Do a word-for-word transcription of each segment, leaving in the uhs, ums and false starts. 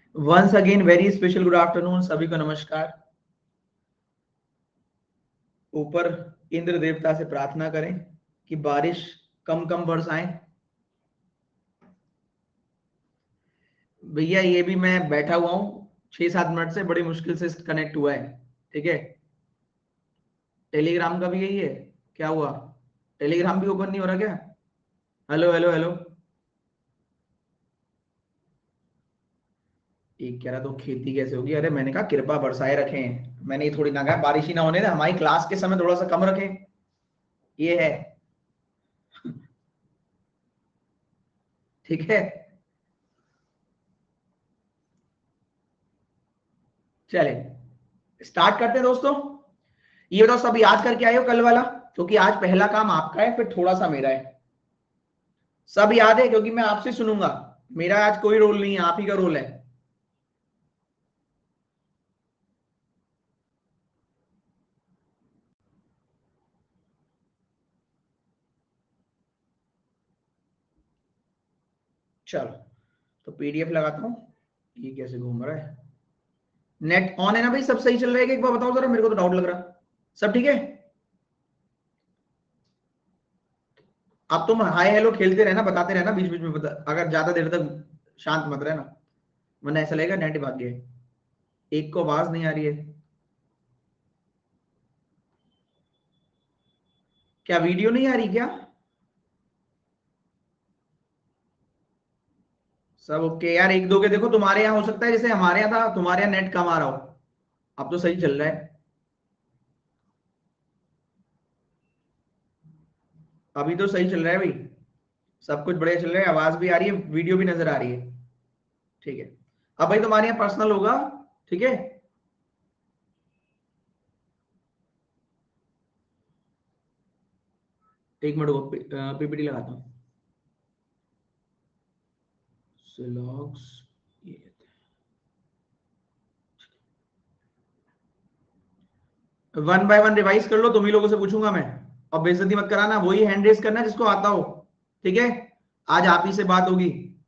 Once again very special good afternoon, सभी को नमस्कार। ऊपर इंद्र देवता से प्रार्थना करें कि बारिश कम कम बरसाएं। भैया ये भी मैं बैठा हुआ हूँ छह सात मिनट से, बड़ी मुश्किल से कनेक्ट हुआ है। ठीक है, टेलीग्राम का भी यही है, क्या हुआ? टेलीग्राम भी ओपन नहीं हो रहा क्या? हेलो हेलो हेलो, एक कह रहा तो खेती कैसे होगी? अरे मैंने कहा कृपा बरसाए रखें, मैंने ये थोड़ी ना कहा बारिश ही ना होने दें, हमारी क्लास के समय थोड़ा सा कम रखें, ये है। ठीक है, चले स्टार्ट करते हैं दोस्तों। ये बताओ सब याद करके आए हो कल वाला? क्योंकि आज पहला काम आपका है, फिर थोड़ा सा मेरा है। सब याद है? क्योंकि मैं आपसे सुनूंगा, मेरा आज कोई रोल नहीं है, आप ही का रोल है। चलो तो पीडीएफ लगाता हूं। ये कैसे घूम रहा है? नेट ऑन है ना भाई? सब सही चल रहा है? एक बार बताओ जरा, मेरे को तो डाउट लग रहा। सब ठीक है? अब तुम हाय हेलो खेलते रहना, बताते रहना बीच बीच में, बता, अगर ज्यादा देर तक शांत मत रहना, वरना ऐसा लगेगा नेट भाग गया है। एक को आवाज नहीं आ रही है। क्या वीडियो नहीं आ रही क्या? सब ओके यार, एक दो के देखो, तुम्हारे यहाँ हो सकता है जैसे हमारे यहाँ था, तुम्हारे यहाँ नेट कम आ रहा हो। अब तो सही चल रहा है, अभी तो सही चल रहा है भाई, सब कुछ बढ़िया चल रहा है, आवाज भी आ रही है, वीडियो भी नजर आ रही है। ठीक है, अब भाई तुम्हारे यहाँ पर्सनल होगा। ठीक है, एक मिनट को पीपीटी लगाता हूँ। सिलॉक्स, ये वन बाय वन रिवाइज कर लो, तुम ही लोगों से पूछूंगा मैं, और बेइज्जती मत कराना, वही हैंड रेस करना जिसको आता हो। ठीक है, आज आप ही से बात होगी।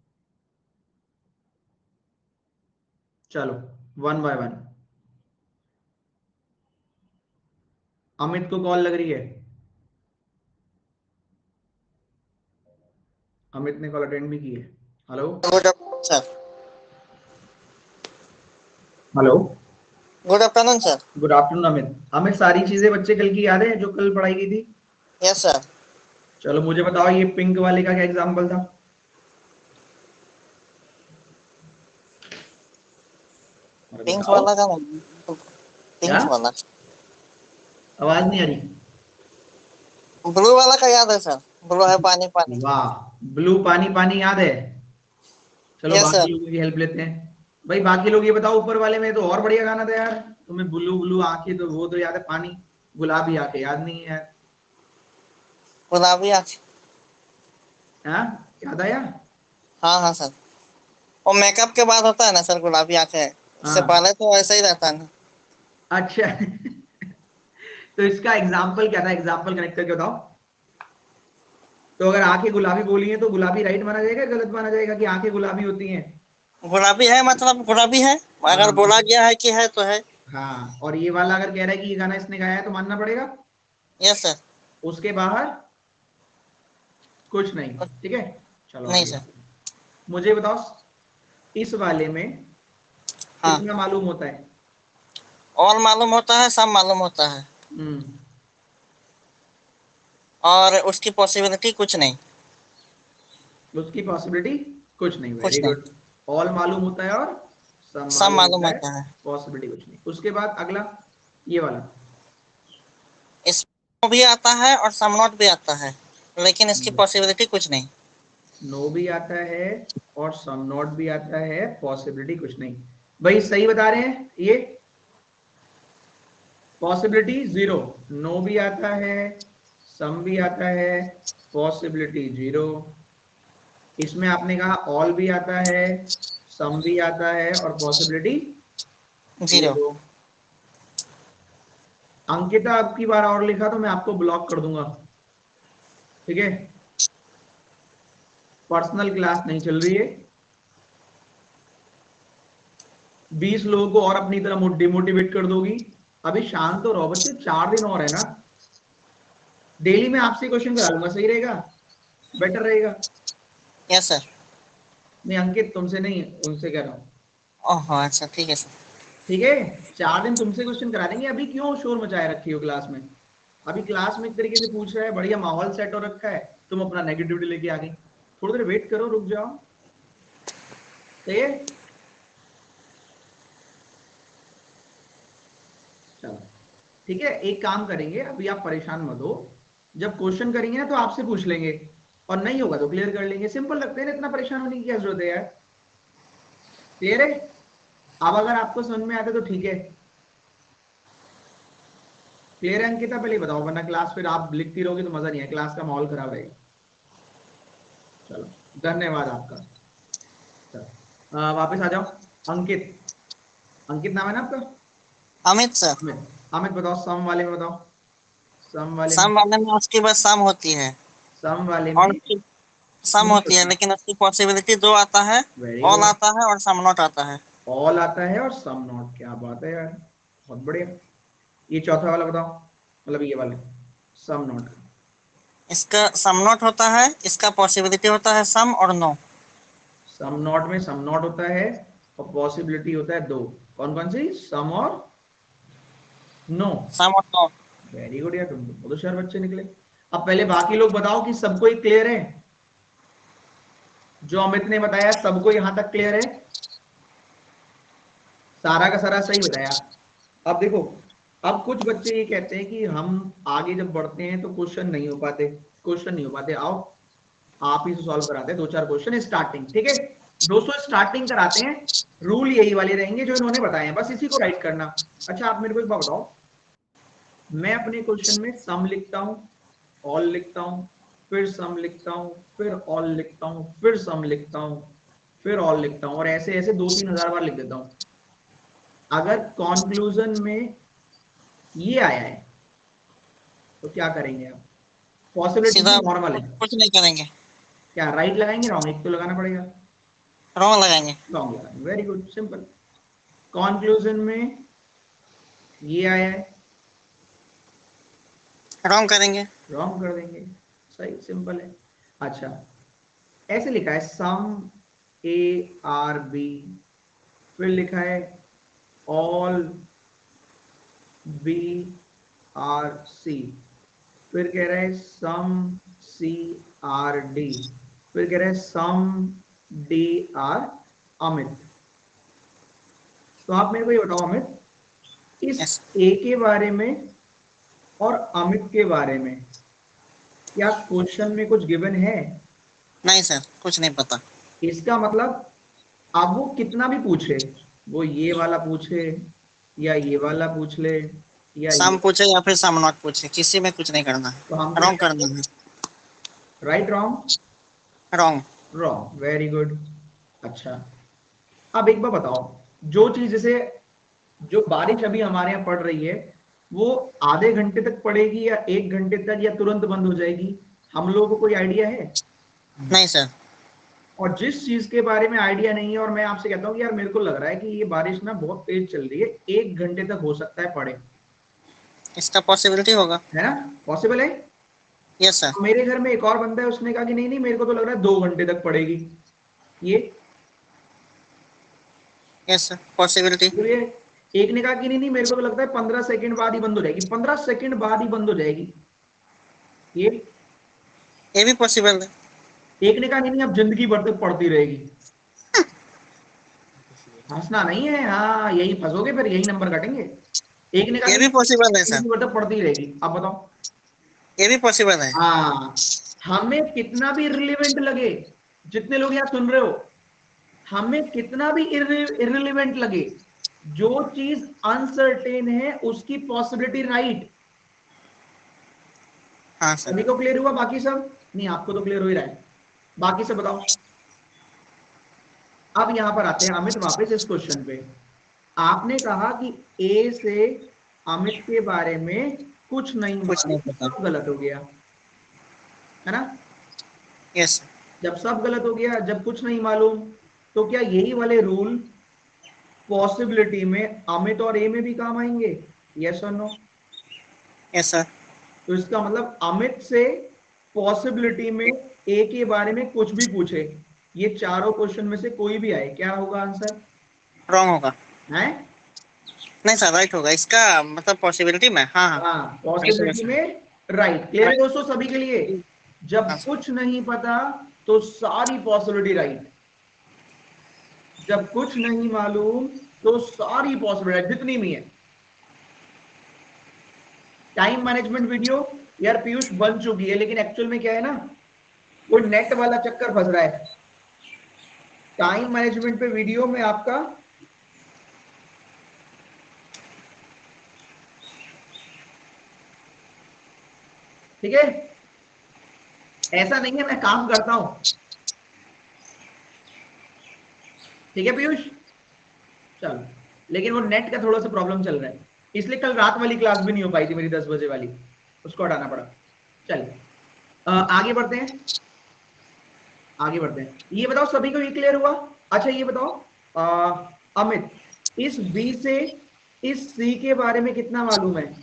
चलो वन बाय वन। अमित को कॉल लग रही है? अमित ने कॉल अटेंड भी की है। Hello good afternoon sir. Hello, good afternoon sir. Good afternoon Amit. Amit सारी चीजें बच्चे कल की याद है जो कल पढ़ाई की थी? Yes sir. चलो मुझे बताओ, ये पिंक वाले का क्या एग्जाम्पल था? अरे पिंक बताओ। वाला का क्या पिंक वाला आवाज नहीं आ रही? ब्लू वाला का याद है सर। ब्लू है पानी पानी। वाह, ब्लू पानी पानी याद है। चलो यस बाकी सर। लोगों की हेल्प लेते हैं। भाई बाकी लोग ये बताओ, ऊपर वाले में तो और बढ़िया गाना था यार, तुम्हें ब्लू ब्लू आंखें तो वो तो याद है, पानी गुलाबी आंखें याद नहीं है यार। गुलाबी आँख। हाँ, याद आया? हाँ हाँ सर। वो मेकअप के बाद होता है ना सर गुलाबी आंखें, उससे हाँ, पहले तो ऐसा ही रहता है ना। अच्छा। तो इसका एग्जाम्पल क्या था? एग्जाम्पल कनेक्ट करके बताओ। तो अगर आंखें गुलाबी बोली है तो गुलाबी राइट माना जाएगा, गलत माना जाएगा कि आंखें गुलाबी होती हैं? गुलाबी है मतलब गुलाबी है, हाँ अगर बोला गया है कि है तो है। हाँ, और ये वाला अगर कह रहा है कि ये गाना इसने गाया है तो मानना पड़ेगा। Yes sir. उसके बाहर कुछ नहीं। ठीक है, चलो नहीं आगे सर। बढ़ते हैं। मुझे बताओ, इस वाले में हाँ, कितना मालूम होता है? और मालूम होता है, सब मालूम होता है, हम्म, और उसकी पॉसिबिलिटी कुछ नहीं। उसकी पॉसिबिलिटी कुछ नहीं, कुछ वेरी नहीं, गुड। ऑल मालूम होता है और सब सब मालूम मालूम होता है, होता है। पॉसिबिलिटी कुछ नहीं। उसके बाद अगला, ये वाला। इसमें भी आता है और सम नॉट भी आता है, लेकिन इसकी पॉसिबिलिटी कुछ नहीं। नो भी आता है और सम नॉट भी आता है, पॉसिबिलिटी कुछ नहीं। भाई सही बता रहे हैं ये? Possibility zero. नो भी आता है, सम भी आता है, पॉसिबिलिटी जीरो। इसमें आपने कहा ऑल भी आता है, सम भी आता है और पॉसिबिलिटी जीरो। जीरो। अंकिता आपकी बार और लिखा तो मैं आपको ब्लॉक कर दूंगा। ठीक है, पर्सनल क्लास नहीं चल रही है। बीस लोगों को और अपनी तरह डिमोटिवेट कर दोगी? अभी शांत तो रहो बच्चे, चार दिन और है ना। डेली मैं आपसे क्वेश्चन करा लूंगा, सही रहेगा? बेटर रहेगा? Yes sir. नहीं अंकित, तुमसे नहीं, उनसे कह रहा हूँ। ओहो अच्छा ठीक है सर। ठीक है, चार दिन तुमसे क्वेश्चन करा देंगे। अभी क्यों शोर मचाए रखी हो क्लास में? अभी क्लास में एक तरीके से पूछ रहा है, बढ़िया माहौल सेट हो रखा है, तुम अपना नेगेटिविटी लेके आ गई। थोड़ी देर वेट करो, रुक जाओ। सही है, चलो ठीक है। एक काम करेंगे, अभी आप परेशान मत हो। जब क्वेश्चन करेंगे ना तो आपसे पूछ लेंगे, और नहीं होगा तो क्लियर कर लेंगे। सिंपल लगते हैं ना, इतना परेशान होने की क्या जरूरत है यार। क्लियर है? अब अगर आपको समझ में आता है तो ठीक है। क्लियर है अंकिता? पहले बताओ, वरना क्लास फिर आप लिखती रहोगे तो मजा नहीं है, क्लास का माहौल खराब रहेगा। चलो, धन्यवाद आपका। चलो आ, वापस आ जाओ। अंकित, अंकित नाम है ना आपका? अमित सर। अमित, अमित बताओ, सम वाले में बताओ। सम वाले में, सम वाले में उसकी बस सम होती है सम वाले और में उसकी सम नहीं होती है, होती। लेकिन उसकी पॉसिबिलिटी दो आता है, वेरी ऑल गुड। आता है और सम नॉट आता है। ऑल आता है और सम नॉट, क्या बात है यार, बहुत बढ़िया। ये चौथा वाला बताओ, मतलब ये वाले सम नॉट का। इसका सम नॉट होता है, इसका पॉसिबिलिटी होता है सम और नो। सम नॉट में सम नॉट होता है और पॉसिबिलिटी होता है दो। कौन कौन सी? सम और नो। सम और नो। वेरी गुड यार, तुम तो बहुत होशियार बच्चे निकले। अब पहले बाकी लोग बताओ कि सबको ही क्लियर है? जो अमित ने बताया सबको यहां तक क्लियर है? सारा का सारा सही बताया। अब देखो, अब कुछ बच्चे ये कहते हैं कि हम आगे जब बढ़ते हैं तो क्वेश्चन नहीं हो पाते, क्वेश्चन नहीं हो पाते। आओ आप ही से सॉल्व कराते हैं दो चार क्वेश्चन स्टार्टिंग। ठीक है दोस्तों, स्टार्टिंग कराते हैं। रूल यही वाले रहेंगे जो इन्होंने बताए हैं, बस इसी को राइट करना। अच्छा आप मेरे को एक बात बताओ, मैं अपने क्वेश्चन में सम लिखता हूं, ऑल लिखता हूं, फिर सम लिखता हूं, फिर ऑल लिखता हूं, फिर सम लिखता हूं, फिर ऑल लिखता हूं, और ऐसे ऐसे दो तीन हजार बार लिख देता हूं। अगर कॉन्क्लूजन में ये आया है तो क्या करेंगे आप? पॉसिबिलिटी सीधा नॉर्मल कुछ, है, कुछ नहीं करेंगे, क्या राइट लगाएंगे रॉन्ग? एक तो लगाना पड़ेगा, रॉन्ग लगाएंगे। रॉन्ग लगाएंगे। Very good, simple. कॉन्क्लूजन में ये आया है, रॉन्ग करेंगे। रॉन्ग कर देंगे। सही, सिंपल है। अच्छा, ऐसे लिखा है सम ए आर बी, फिर लिखा है ऑल बी आर सी, फिर कह रहा है सम सी आर डी, फिर कह रहा है सम डी आर अमित। तो आप मेरे को ये बताओ अमित, इस यस। ए के बारे में और अमित के बारे में क्या क्वेश्चन में कुछ गिवन है? नहीं सर, कुछ नहीं पता। इसका मतलब अब वो कितना भी पूछे, वो ये वाला पूछे या ये वाला पूछ ले या सम ये, पूछे या फिर सम नॉट पूछे, किसी में कुछ नहीं करना है, तो हमको रॉन्ग क्या करना है। Right wrong? Wrong. Wrong, very good. अच्छा, अब एक बार बताओ, जो चीज जैसे जो बारिश अभी हमारे यहाँ पड़ रही है, वो आधे घंटे तक पड़ेगी या एक घंटे तक या तुरंत बंद हो जाएगी? हम लोगों को कोई आइडिया है? नहीं सर। और जिस चीज के बारे में आइडिया नहीं है और मैं आपसे कहता हूँ कि यार मेरे को लग रहा है कि ये बारिश ना बहुत तेज चल रही है, एक घंटे तक हो सकता है पड़े, इसका पॉसिबिलिटी होगा। है ना? पॉसिबल है। Yes sir. मेरे घर में एक और बंदा है, उसने कहा कि नहीं नहीं मेरे को तो लग रहा है दो घंटे तक पड़ेगी। ये यस सर, पॉसिबिलिटी। तो ये एक ने कहा कि नहीं नहीं मेरे को तो लगता है पंद्रह सेकंड बाद ही बंद हो जाएगी, पंद्रह सेकंड बाद ही बंद हो जाएगी। ये ये भी पॉसिबल है। एक ने कहा नहीं नहीं अब जिंदगी भर तक पड़ती रहेगी। हंसना नहीं है, हाँ यही फंसोगे फिर, यही नंबर कटेंगे। एक ने कहा ये कि भी नहीं पॉसिबल है सर। जिंदगी भर तक पड़ती रहेगी। अब बताओ। ये भी पॉसिबल है। हाँ, हमें कितना भी इररिलेवेंट लगे, जितने लोग यहाँ सुन रहे हो, हमें कितना भी इररिलेवेंट लगे, जो चीज अनसर्टेन है उसकी पॉसिबिलिटी राइट। हाँ सर। सभी को क्लियर हुआ? बाकी सब नहीं, आपको तो क्लियर हो ही रहा है, बाकी सब बताओ। अब यहां पर आते हैं अमित वापस इस क्वेश्चन पे। आपने कहा कि ए से अमित के बारे में कुछ नहीं कुछ नहीं मालूम, पता। सब गलत हो गया, है ना? यस जब सब गलत हो गया, जब कुछ नहीं मालूम, तो क्या यही वाले रूल पॉसिबिलिटी में अमित और ए में भी काम आएंगे? यस और नो? Yes sir. तो इसका मतलब अमित से पॉसिबिलिटी में ए के बारे में कुछ भी पूछे, ये चारों क्वेश्चन में से कोई भी आए, क्या होगा आंसर? रॉन्ग होगा। है? नहीं सर, राइट होगा इसका मतलब पॉसिबिलिटी में। हाँ हाँ, हाँ, पॉसिबिलिटी में राइट। क्लियर है दोस्तों सभी के लिए? जब हाँ सर। कुछ नहीं पता तो सारी पॉसिबिलिटी राइट, जब कुछ नहीं मालूम तो सारी पॉसिबिलिटी जितनी भी है। टाइम मैनेजमेंट वीडियो यार पीयूष बन चुकी है, लेकिन एक्चुअल में क्या है ना, वो नेट वाला चक्कर फंस रहा है। टाइम मैनेजमेंट पे वीडियो में आपका ठीक है, ऐसा नहीं है मैं काम करता हूं, ठीक है पीयूष? चलो, लेकिन वो नेट का थोड़ा सा प्रॉब्लम चल रहा है, इसलिए कल रात वाली क्लास भी नहीं हो पाई थी मेरी, दस बजे वाली, उसको हटाना पड़ा। चलिए आगे बढ़ते हैं, आगे बढ़ते हैं। ये बताओ सभी को ये क्लियर हुआ? अच्छा ये बताओ आ, अमित, इस बी से इस सी के बारे में कितना मालूम है?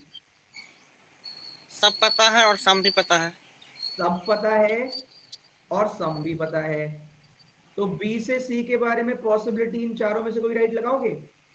सब पता है और सम भी पता है। सब पता है और सम भी पता है। तो बी से सी के बारे में पॉसिबिलिटी इन चारों में से कोई राइट लगाओगे?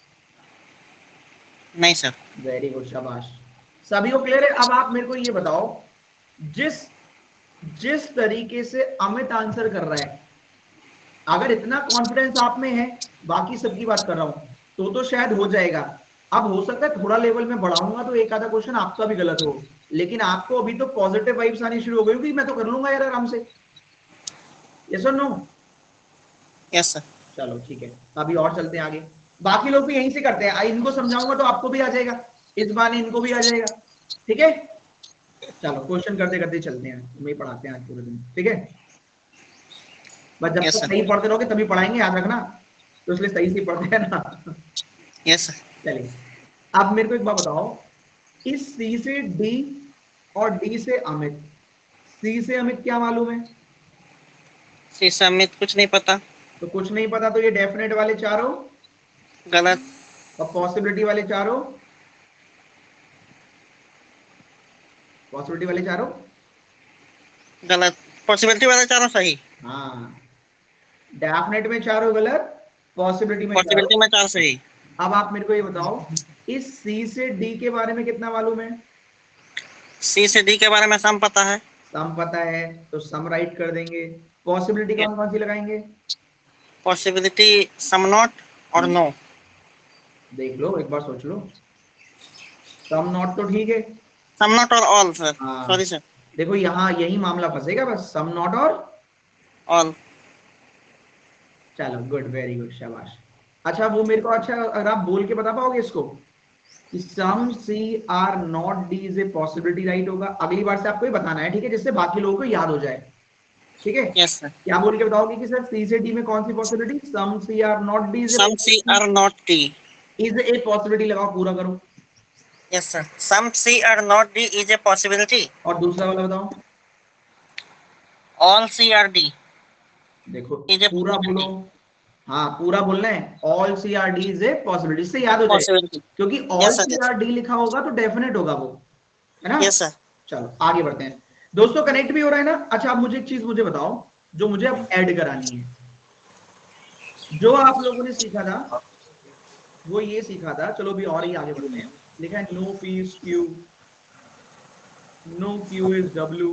नहीं सर। वेरी गुड, शाबाश। सभी को क्लियर है? अब आप मेरे को ये बताओ, जिस जिस तरीके से अमित आंसर कर रहा है, अगर इतना कॉन्फिडेंस आप में है, बाकी सबकी बात कर रहा हूं, तो तो शायद हो जाएगा। अब हो सकता है थोड़ा लेवल में बढ़ाऊंगा तो एक आधा क्वेश्चन आपका भी गलत हो, लेकिन आपको अभी तो पॉजिटिव वाइब्स आनी शुरू हो गई कि मैं तो कर लूंगा यार आराम से। यस और नो? Yes sir. चलो ठीक है, अभी और चलते हैं आगे। बाकी लोग भी यहीं से करते हैं, इनको समझाऊंगा तो आपको भी आ जाएगा, इस बहाने इनको भी आ जाएगा। ठीक है, चलो क्वेश्चन करते करते चलते हैं, मैं पढ़ाते हैं आज पूरे दिन, ठीक है? बस जब यस तक सर। सही पढ़ते रहोगे तभी पढ़ाएंगे, याद रखना, तो इसलिए सही से पढ़ते हैं ना। Yes sir. चलिए, अब मेरे को एक बात बताओ, इस सी से डी और डी से अमित, सी से अमित क्या मालूम है? सी समित कुछ नहीं पता। तो कुछ नहीं पता, तो ये डेफिनेट वाले चारों गलत। और पॉसिबिलिटी वाले चारों, पॉसिबिलिटी वाले चारों गलत। पॉसिबिलिटी वाले चारों सही। हाँ, डेफिनेट में चारों गलत, पॉसिबिलिटी में चारों। पॉसिबिलिटी में चार सही। अब आप मेरे को ये बताओ, इस सी से डी के बारे में कितना मालूम है? सी से डी के बारे में सम पता है। सम पता है, तो सम राइट कर देंगे। पॉसिबिलिटी कौन कौन सी लगाएंगे? पॉसिबिलिटी सम नॉट और नो। देख लो, एक बार सोच लो। सम नॉट तो ठीक है, सम नॉट और ऑल सर। सॉरी हाँ सर। देखो यहाँ यही मामला फंसेगा बस, सम नॉट और ऑल। चलो गुड, वेरी गुड, शाबाश। अच्छा वो मेरे को, अच्छा अगर आप बोल के बता पाओगे इसको कि some C are not D is a possibility, right होगा? अगली बार से आपको ये बताना है, ठीक है, जिससे बाकी लोगों को याद हो जाए। ठीक है, यस सर। क्या बोल के बताओगे कि सर सी से डी में कौन सी possibility? Some C are not D is a some C are not D. Is a possibility, लगाओ पूरा करो। Yes sir, some C are not D is a possibility. और दूसरा वाला बताओ। ऑल सी आर डी देखो इज ए पूरा बोलो, पॉसिबिलिटी। हाँ पूरा बोलना है, all C are D is a possibility, से याद हो जाए, पॉसिबिलिटी। क्योंकि all yes sir. C are D लिखा होगा तो डेफिनेट होगा वो, है ना? Yes sir. चलो आगे बढ़ते हैं दोस्तों, कनेक्ट भी हो रहा है ना? अच्छा अब मुझे एक चीज मुझे बताओ, जो मुझे अब ऐड करानी है, जो आप लोगों ने सीखा था वो ये सीखा था, चलो अभी और ही आगे बढ़ते हैं। लिखा है no P is Q, no Q is W.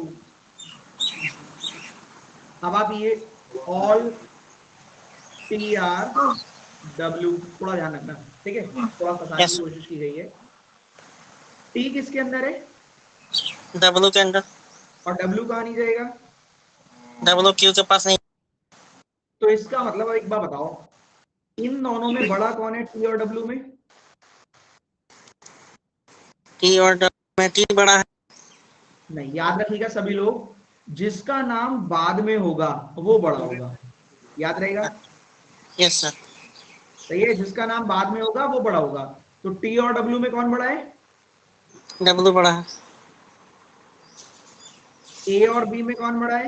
अब आप ये ऑल टी आर डब्ल्यू थोड़ा ध्यान रखना, ठीक है, थोड़ा फंसाने की यस। कोशिश की गई है। टी किसके अंदर है डब्ल्यू के अंदर। और डब्ल्यू कहाँ नहीं जाएगा? डब्ल्यू क्यू के पास नहीं। तो इसका मतलब अब एक बार बताओ, इन दोनों में बड़ा कौन है, टी और डब्ल्यू में? टी और डब्ल्यू में टी बड़ा है। नहीं, याद रखिएगा सभी लोग, जिसका नाम बाद में होगा वो बड़ा होगा, याद रहेगा? Yes sir. सही है, जिसका नाम बाद में होगा वो बड़ा होगा। तो टी और डब्ल्यू में कौन बड़ा है? डब्ल्यू बड़ा है। ए और बी में कौन बड़ा है?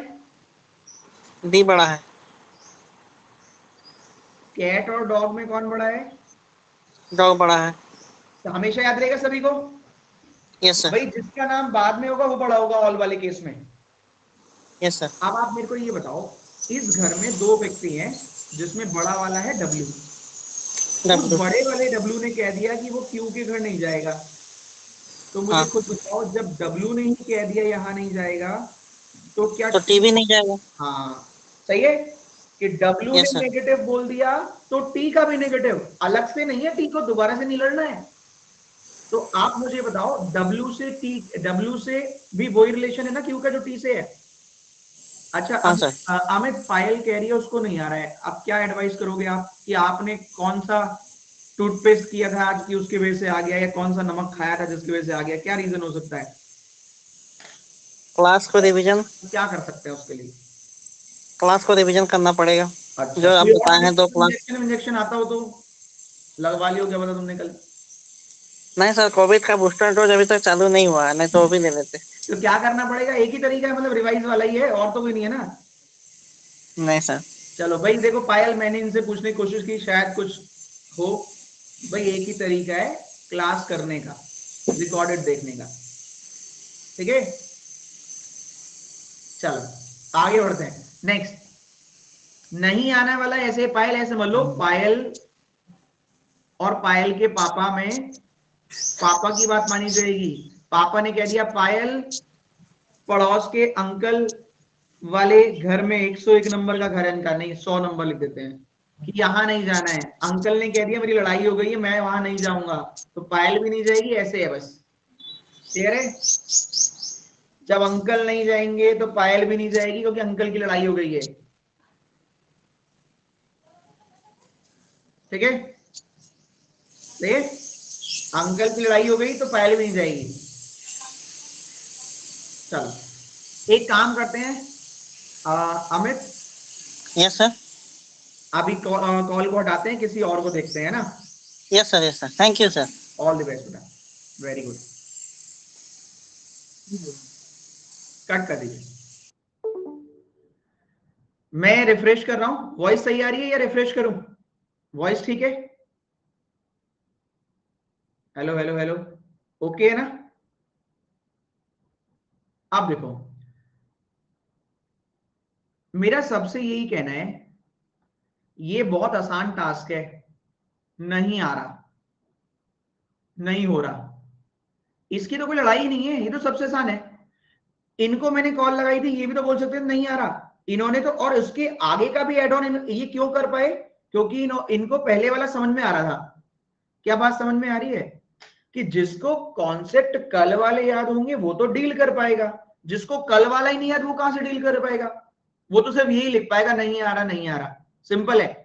डी बड़ा है। कैट और डॉग में कौन बड़ा है? डॉग बड़ा है। तो हमेशा याद रहेगा सभी को। Yes sir. भाई जिसका नाम बाद में होगा वो बड़ा होगा ऑल वाले केस में। Yes sir. अब आप मेरे को ये बताओ, इस घर में दो व्यक्ति हैं जिसमें बड़ा वाला है डब्ल्यू। उस डब्ल्यू। बड़े वाले डब्ल्यू ने कह दिया कि वो क्यू के घर नहीं जाएगा। तो मुझे हाँ, खुद बताओ, जब डब्ल्यू ने ही कह दिया यहां नहीं जाएगा, तो क्या तो टी? टीवी नहीं जाएगा। हाँ सही है कि डब्ल्यू ने यस सर। नेगेटिव बोल दिया तो टी का भी नेगेटिव, अलग से नहीं है, टी को दोबारा से नहीं लड़ना है। तो आप मुझे बताओ, डब्ल्यू से टी, डब्ल्यू से भी वही रिलेशन है ना क्यू का जो टी से है। अच्छा हाँ अब सर। अ, अमित पायल कह रही है उसको नहीं आ रहा है, अब क्या एडवाइस करोगे आप कि आपने कौन सा टूथपेस्ट किया था आज की उसकी वजह से आ गया, या कौन सा नमक खाया था जिसकी वजह से आ गया, क्या रीजन हो सकता है? क्लास को रिवीजन क्या कर सकते हैं उसके लिए? क्लास को रिवीजन करना पड़ेगा। अच्छा, जो आप कोई और बताए हैं दो क्लास। इंजेक्शन इंजेक्शन आता हो तो लगवा लियो, क्या पता तुमने कल। नहीं सर, कोविड का बूस्टर डोज अभी तक चालू नहीं हुआ है, नहीं तो वो भी ले लेते। तो क्या करना पड़ेगा? एक ही तरीका है, मतलब रिवाइज वाला ही है, और तो कोई नहीं है ना। नहीं सर। चलो भाई देखो पायल, मैंने इनसे पूछने की कोशिश की शायद कुछ हो। भाई एक ही तरीका है क्लास करने का, रिकॉर्डेड देखने का। ठीक है, चलो आगे बढ़ते हैं। नेक्स्ट, नहीं आने वाला ऐसे पायल, ऐसे मान लो पायल और पायल के पापा में, पापा की बात मानी जाएगी। पापा ने कह दिया पायल, पड़ोस के अंकल वाले घर में एक सौ एक नंबर का घर है इनका, नहीं सौ नंबर लिख देते हैं, कि यहां नहीं जाना है। अंकल ने कह दिया मेरी लड़ाई हो गई है, मैं वहां नहीं जाऊंगा, तो पायल भी नहीं जाएगी, ऐसे है बस। क्लियर है? जब अंकल नहीं जाएंगे तो पायल भी नहीं जाएगी, क्योंकि अंकल की लड़ाई हो गई है। ठीक है, ठीक है, अंकल की लड़ाई हो गई तो पायल भी नहीं जाएगी। चलो एक काम करते हैं, आ, अमित, यस सर। अभी कॉल को हटाते हैं, किसी और को देखते हैं ना। Yes sir. Yes sir, thank you sir. All the best बेटा, वेरी गुड। कट कर दीजिए। मैं रिफ्रेश कर रहा हूं, वॉइस सही आ रही है या रिफ्रेश करूं? वॉइस ठीक है? हेलो हेलो हेलो, ओके है ना? आप देखो, मेरा सबसे यही कहना है, ये बहुत आसान टास्क है, नहीं आ रहा, नहीं हो रहा, इसकी तो कोई लड़ाई नहीं है, ये तो सबसे आसान है। इनको मैंने कॉल लगाई थी, ये भी तो बोल सकते हैं नहीं आ रहा, इन्होंने तो, और उसके आगे का भी एड ऑन ये क्यों कर पाए? क्योंकि इनो, इनको पहले वाला समझ में आ रहा था। क्या बात समझ में आ रही है? कि जिसको कॉन्सेप्ट कल वाले याद होंगे वो तो डील कर पाएगा, जिसको कल वाला ही नहीं याद वो कहां से डील कर पाएगा? वो तो सिर्फ यही लिख पाएगा नहीं आ रहा, नहीं आ रहा। सिंपल है,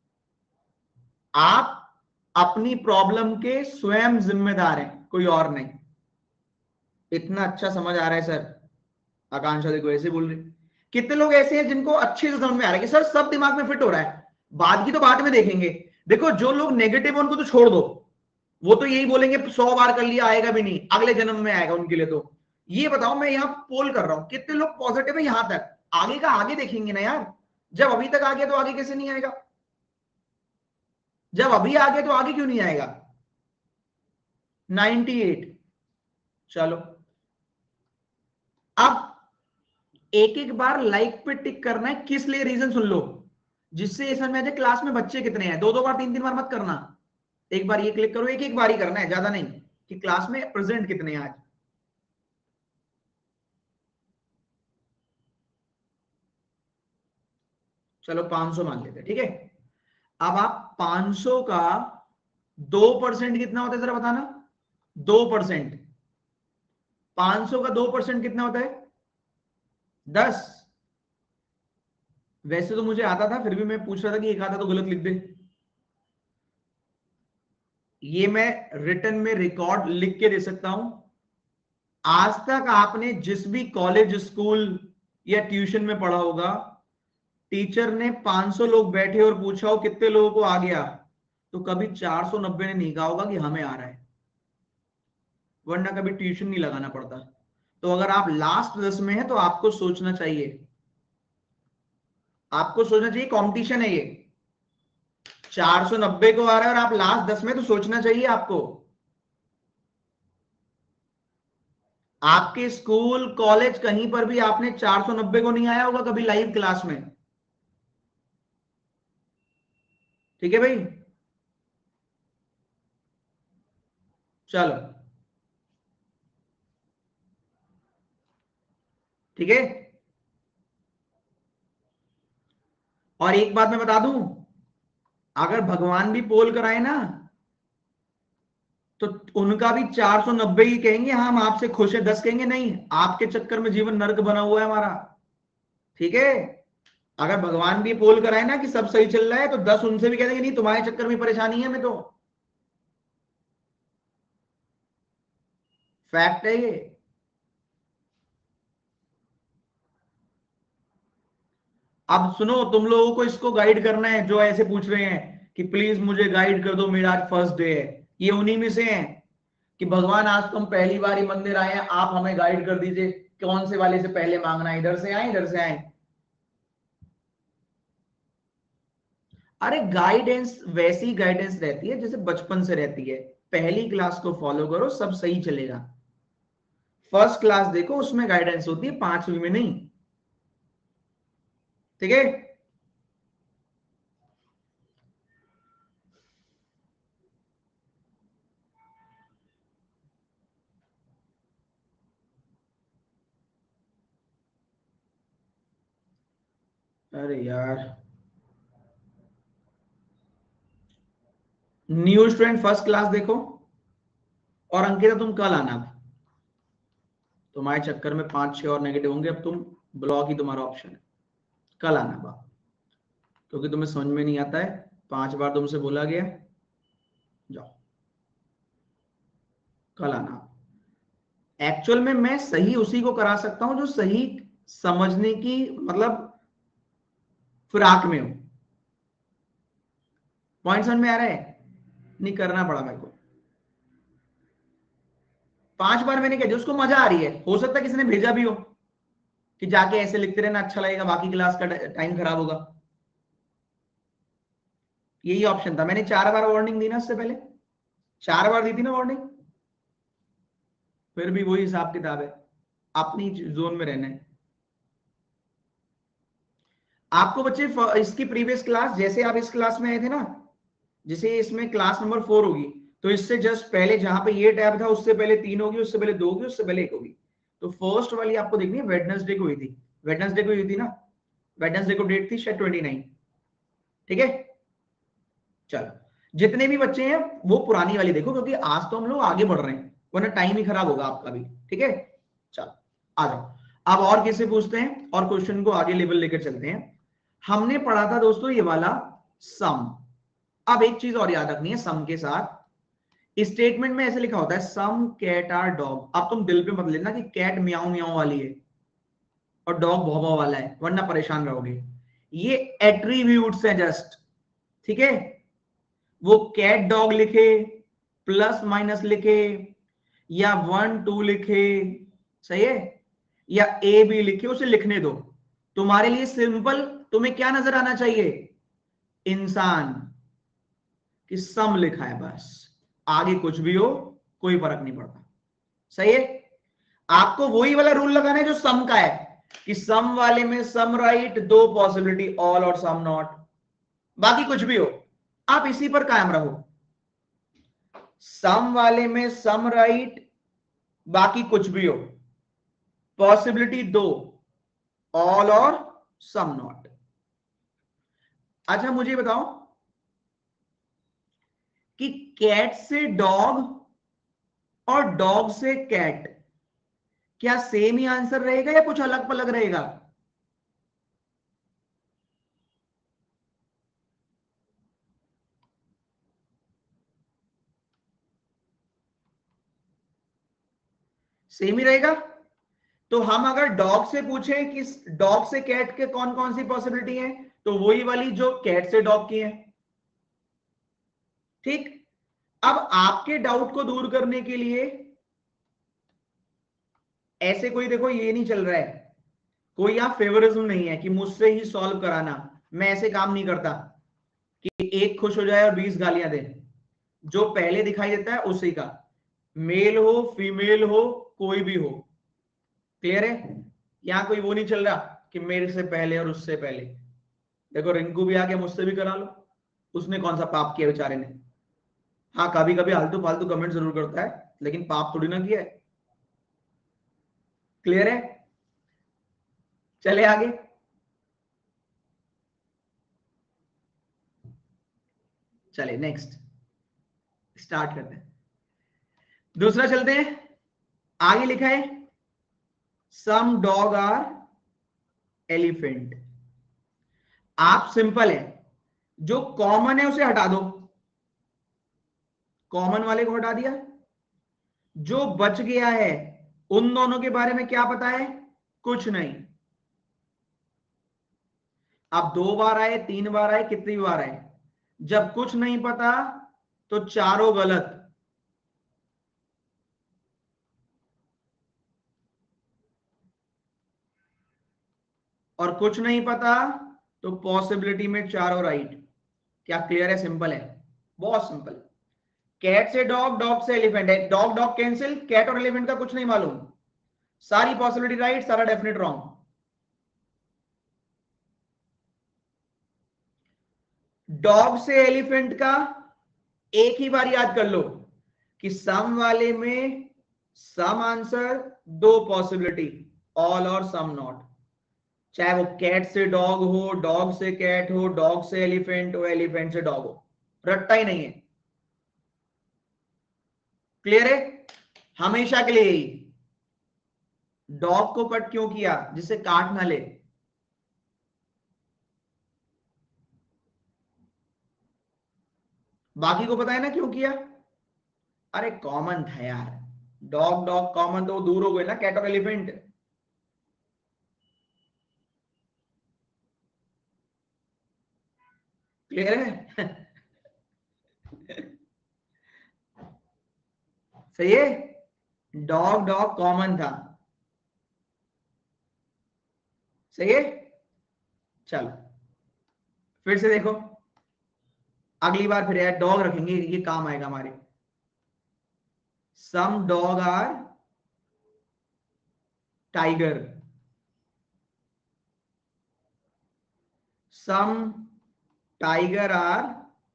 आप अपनी प्रॉब्लम के स्वयं जिम्मेदार हैं, कोई और नहीं। इतना अच्छा समझ आ रहा है सर? आकांक्षा देखो ऐसे बोल रही। कितने लोग ऐसे हैं जिनको अच्छे से समझ में आ रहा है कि सर सब दिमाग में फिट हो रहा है, बाद की तो बाद में देखेंगे। देखो जो लोग नेगेटिव उनको तो छोड़ दो, वो तो यही बोलेंगे सौ बार कर लिया आएगा भी नहीं, अगले जन्म में आएगा उनके लिए। तो ये बताओ, मैं यहाँ पोल कर रहा हूं, कितने लोग पॉजिटिव है यहां तक? आगे का आगे देखेंगे ना यार, जब अभी तक आ गया तो आगे कैसे नहीं आएगा? जब अभी आ गया तो आगे क्यों नहीं आएगा? अट्ठानवे। चलो अब एक एक बार लाइक पे टिक करना है, किस लिए रीजन सुन लो, जिससे ये समझ में आ जाए क्लास में बच्चे कितने हैं। दो दो बार तीन तीन बार मत करना, एक बार ये क्लिक करो, एक एक बार ही करना है, ज्यादा नहीं, कि क्लास में प्रेजेंट कितने हैं आज। चलो पांच सौ मान लेते हैं, ठीक है। अब आप पांच सौ का दो परसेंट कितना होता है जरा बताना? दो परसेंट, पांच सौ का दो परसेंट कितना होता है? दस। वैसे तो मुझे आता था, फिर भी मैं पूछ रहा था कि एक आता तो गलत लिख दे। ये मैं रिटर्न में रिकॉर्ड लिख के दे सकता हूं। आज तक आपने जिस भी कॉलेज, स्कूल या ट्यूशन में पढ़ा होगा, टीचर ने पांच सौ लोग बैठे और पूछा हो कितने लोगों को आ गया, तो कभी चार सौ नब्बे ने नहीं कहा होगा कि हमें आ रहा है, वरना कभी ट्यूशन नहीं लगाना पड़ता। तो अगर आप लास्ट दस में हैं तो आपको सोचना चाहिए, आपको सोचना चाहिए, कंपटीशन है ये। चार सौ नब्बे को आ रहा है और आप लास्ट दस में, तो सोचना चाहिए आपको। आपके स्कूल कॉलेज कहीं पर भी आपने चार सौ नब्बे को नहीं आया होगा कभी लाइव क्लास में। ठीक है भाई, चलो ठीक है। और एक बात मैं बता दूं, अगर भगवान भी पोल कराए ना, तो उनका भी चार सौ नब्बे ही कहेंगे, हाँ हम आपसे खुश है, दस कहेंगे नहीं, आपके चक्कर में जीवन नर्क बना हुआ है हमारा। ठीक है, अगर भगवान भी पोल कराए ना कि सब सही चल रहा है, तो दस उनसे भी कह देंगे नहीं तुम्हारे चक्कर में परेशानी है, मैं तो फैक्ट है ये। अब सुनो, तुम लोगों को इसको गाइड करना है, जो ऐसे पूछ रहे हैं कि प्लीज मुझे गाइड कर दो, मेरा आज फर्स्ट डे है, ये उन्हीं में से हैं कि भगवान आज तुम पहली बार ही मंदिर आए हैं, आप हमें गाइड कर दीजिए कौन से वाले से पहले मांगना है, इधर से आए इधर से आए। अरे गाइडेंस वैसी गाइडेंस रहती है जैसे बचपन से रहती है, पहली क्लास को फॉलो करो सब सही चलेगा। फर्स्ट क्लास देखो, उसमें गाइडेंस होती है, पांचवी में नहीं। ठीक है, अरे यार, न्यू स्टूडेंट फर्स्ट क्लास देखो। और अंकिता तुम कल आना, तुम्हारे चक्कर में पांच छह और नेगेटिव होंगे, अब तुम ब्लॉक ही तुम्हारा ऑप्शन है, कल आना बा, क्योंकि तुम्हें समझ में नहीं आता है, पांच बार तुमसे बोला गया। जाओ कल आना। एक्चुअल में मैं सही उसी को करा सकता हूं जो सही समझने की मतलब फिराक में हो। पॉइंट समझ में आ रहा है? नहीं करना पड़ा मेरे को, पांच बार मैंने कह दिया, उसको मजा आ रही है, हो सकता है किसी ने भेजा भी हो कि जाके ऐसे लिखते रहना अच्छा लगेगा, बाकी क्लास का टाइम खराब होगा। यही ऑप्शन था, मैंने चार बार वार्निंग दी ना उससे पहले, चार बार दी थी ना वार्निंग, फिर भी वही हिसाब किताब है, अपनी जोन में रहना है आपको बच्चे। इसकी प्रीवियस क्लास, जैसे आप इस क्लास में आए थे ना, जैसे इसमें क्लास नंबर फोर होगी, तो इससे जस्ट पहले जहां पे ये टैब था, उससे पहले तीन होगी, उससे पहले दो होगी, उससे पहले एक होगी। तो फर्स्ट वाली आपको देखनी है, वेडनेसडे को हुई थी, वेडनेसडे को हुई थी ना, वेडनेसडे को डेट थी शायद ट्वेंटी नाइन। ठीक है, चलो जितने भी बच्चे हैं वो पुरानी वाली देखो, क्योंकि आज तो हम लोग आगे बढ़ रहे हैं, वरना टाइम ही खराब होगा आपका भी। ठीक है, चलो आ जाओ। अब और किससे पूछते हैं, और क्वेश्चन को आगे लेवल लेकर चलते हैं। हमने पढ़ा था दोस्तों ये वाला सम। अब एक चीज और याद रखनी है, सम के साथ स्टेटमेंट में ऐसे लिखा होता है सम कैट आर डॉग। अब तुम दिल पे मत लेना कि कैट म्याऊं म्याऊं वाली है और डॉग भौं वाला है, वरना परेशान रहोगे। ये एट्रीब्यूट्स है जस्ट। ठीक है, वो कैट डॉग लिखे, प्लस माइनस लिखे, या वन टू लिखे, सही है, या ए बी लिखे, उसे लिखने दो। तुम्हारे लिए सिंपल, तुम्हें क्या नजर आना चाहिए, इंसान कि सम लिखा है बस, आगे कुछ भी हो कोई फर्क नहीं पड़ता। सही है, आपको वही वाला रूल लगाना है जो सम का है, कि सम वाले में सम राइट, दो पॉसिबिलिटी ऑल और सम नॉट, बाकी कुछ भी हो आप इसी पर कायम रहो। सम वाले में सम राइट, बाकी कुछ भी हो, पॉसिबिलिटी दो, ऑल और सम नॉट। अच्छा मुझे बताओ कि कैट से डॉग और डॉग से कैट, क्या सेम ही आंसर रहेगा या कुछ अलग पलग रहेगा? सेम ही रहेगा। तो हम अगर डॉग से पूछें कि डॉग से कैट के कौन कौन सी पॉसिबिलिटी है, तो वही वाली जो कैट से डॉग की है। ठीक, अब आपके डाउट को दूर करने के लिए ऐसे कोई देखो ये नहीं चल रहा है, कोई यहाँ फेवरिज्म नहीं है कि मुझसे ही सॉल्व कराना, मैं ऐसे काम नहीं करता। कि एक खुश हो जाए और बीस गालियां दे, जो पहले दिखाई देता है उसी का, मेल हो फीमेल हो कोई भी हो। क्लियर है? यहां कोई वो नहीं चल रहा कि मेरे से पहले और उससे पहले। देखो रिंकू भी आके मुझसे भी करा लो, उसने कौन सा पाप किया बेचारे ने। हाँ कभी कभी आलतू फालतू कमेंट जरूर करता है, लेकिन पाप थोड़ी ना किया है। क्लियर है? चले आगे। चले नेक्स्ट स्टार्ट करते हैं, दूसरा चलते हैं। आगे लिखा है सम डॉग आर एलिफेंट। आप सिंपल है, जो कॉमन है उसे हटा दो, कॉमन वाले को हटा दिया, जो बच गया है उन दोनों के बारे में क्या पता है? कुछ नहीं। अब दो बार आए, तीन बार आए, कितनी बार आए, जब कुछ नहीं पता तो चारों गलत। और कुछ नहीं पता तो पॉसिबिलिटी में चारों राइट। क्या क्लियर है? सिंपल है, बहुत सिंपल। कैट से डॉग, डॉग से एलिफेंट है, डॉग डॉग कैंसिल, कैट और एलिफेंट का कुछ नहीं मालूम, सारी पॉसिबिलिटी राइट, सारा डेफिनेट रॉन्ग। डॉग से एलिफेंट का एक ही बार याद कर लो कि सम वाले में सम आंसर, दो पॉसिबिलिटी, ऑल और सम नॉट। चाहे वो कैट से डॉग हो, डॉग से कैट हो, डॉग से एलिफेंट हो, एलिफेंट से डॉग हो, रट्टा ही नहीं है। क्लियर है? हमेशा के लिए यही। डॉग को कट क्यों किया? जिससे काट ना ले। बाकी को पता है ना क्यों किया? अरे कॉमन था यार, डॉग डॉग कॉमन तो दूर हो गए ना, कैट और एलिफेंट। क्लियर है? सही है, डॉग डॉग कॉमन था। सही है? चलो फिर से देखो, अगली बार फिर यार डॉग रखेंगे, ये काम आएगा हमारे। Some dog are tiger, some tiger are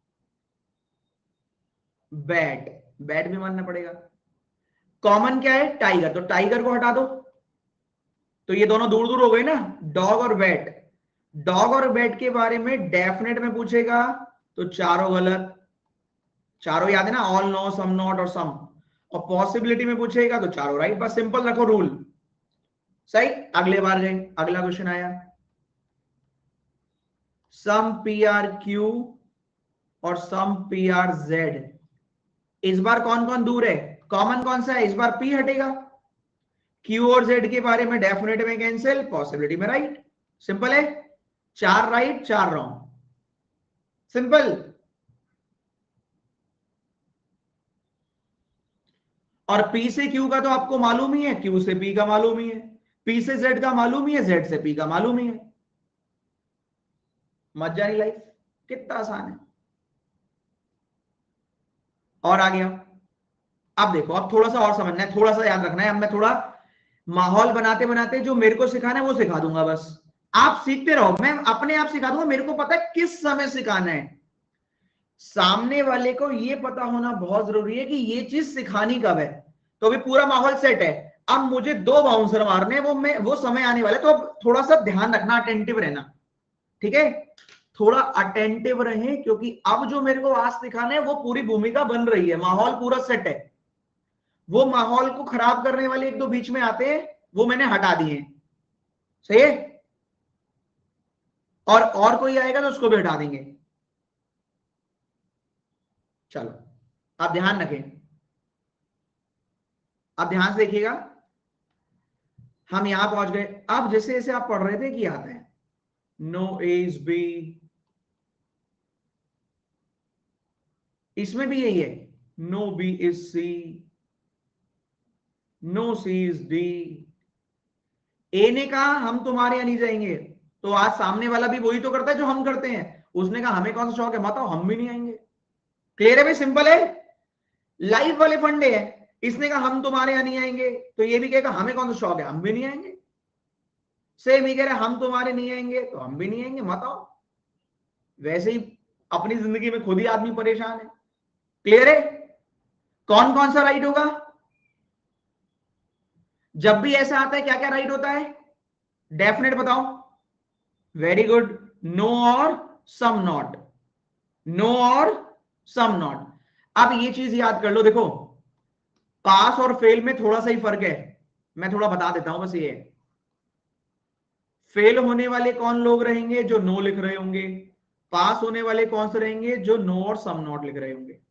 bat, bat भी मानना पड़ेगा। कॉमन क्या है? टाइगर, तो टाइगर को हटा दो तो ये दोनों दूर दूर हो गए ना, डॉग और बैट। डॉग और बैट के बारे में डेफिनेट में पूछेगा तो चारों गलत, चारों याद है ना, ऑल नो, सम नॉट और सम। और पॉसिबिलिटी में पूछेगा तो चारों राइट। बस सिंपल रखो रूल। सही, अगले बार गए, अगला क्वेश्चन आया सम पी आर क्यू और सम पी आर जेड। इस बार कौन कौन दूर है? कॉमन कौन सा है? इस बार पी हटेगा, क्यू और जेड के बारे में डेफिनेट में कैंसिल, पॉसिबिलिटी में राइट। सिंपल है, चार राइट चार रॉन्ग, सिंपल। और पी से क्यू का तो आपको मालूम ही है, क्यू से पी का मालूम ही है, पी से जेड का मालूम ही है, जेड से पी का मालूम ही है। मजा नहीं लाइफ, कितना आसान है। और आ गया, अब देखो, अब थोड़ा सा और समझना है, थोड़ा सा याद रखना है। अब मैं थोड़ा माहौल बनाते बनाते जो मेरे को सिखाना है वो सिखा दूंगा, बस आप सीखते रहो, मैं अपने आप सिखा दूंगा। मेरे को पता है किस समय सिखाना है। सामने वाले को ये पता होना बहुत जरूरी है कि ये चीज सिखानी कब है। तो अभी पूरा माहौल सेट है, अब मुझे दो बाउंसर मारने हैं, वो मैं वो समय आने वाला है, तो अब थोड़ा सा ध्यान रखना, अटेंटिव रहना, ठीक है? थोड़ा अटेंटिव रहे, क्योंकि अब जो मेरे को आज सिखाना है वो पूरी भूमिका बन रही है, माहौल पूरा सेट है। वो माहौल को खराब करने वाले एक दो बीच में आते हैं, वो मैंने हटा दिए। सही है? और और कोई आएगा तो उसको भी हटा देंगे। चलो आप ध्यान रखें, आप ध्यान से देखिएगा। हम यहां पहुंच गए। अब जैसे जैसे आप पढ़ रहे थे कि आता है नो ए इज बी, इसमें भी यही है, no B is C, no C is D. A ने कहा हम तुम्हारे यहां नहीं जाएंगे, तो आज सामने वाला भी वही तो करता है जो हम करते हैं, उसने कहा हमें कौन सा शौक है, मत आओ, हम भी नहीं आएंगे। क्लियर है भाई, सिंपल है, लाइफ वाले फंडे है। इसने कहा हम तुम्हारे यहां नहीं आएंगे, तो ये भी कहेगा हमें कौन सा शौक है, हम भी नहीं आएंगे। सेम ही कह रहे हम तुम्हारे नहीं आएंगे तो हम भी नहीं आएंगे, मत आओ। वैसे ही अपनी जिंदगी में खुद ही आदमी परेशान है। क्लियर है, कौन कौन सा राइट होगा? जब भी ऐसा आता है क्या क्या राइट होता है, डेफिनेट बताओ। वेरी गुड, नो और सम नॉट, नो और सम नॉट। अब ये चीज याद कर लो, देखो पास और फेल में थोड़ा सा ही फर्क है, मैं थोड़ा बता देता हूं बस। ये फेल होने वाले कौन लोग रहेंगे, जो नो लिख रहे होंगे। पास होने वाले कौन से रहेंगे, जो नो और सम नॉट लिख रहे होंगे।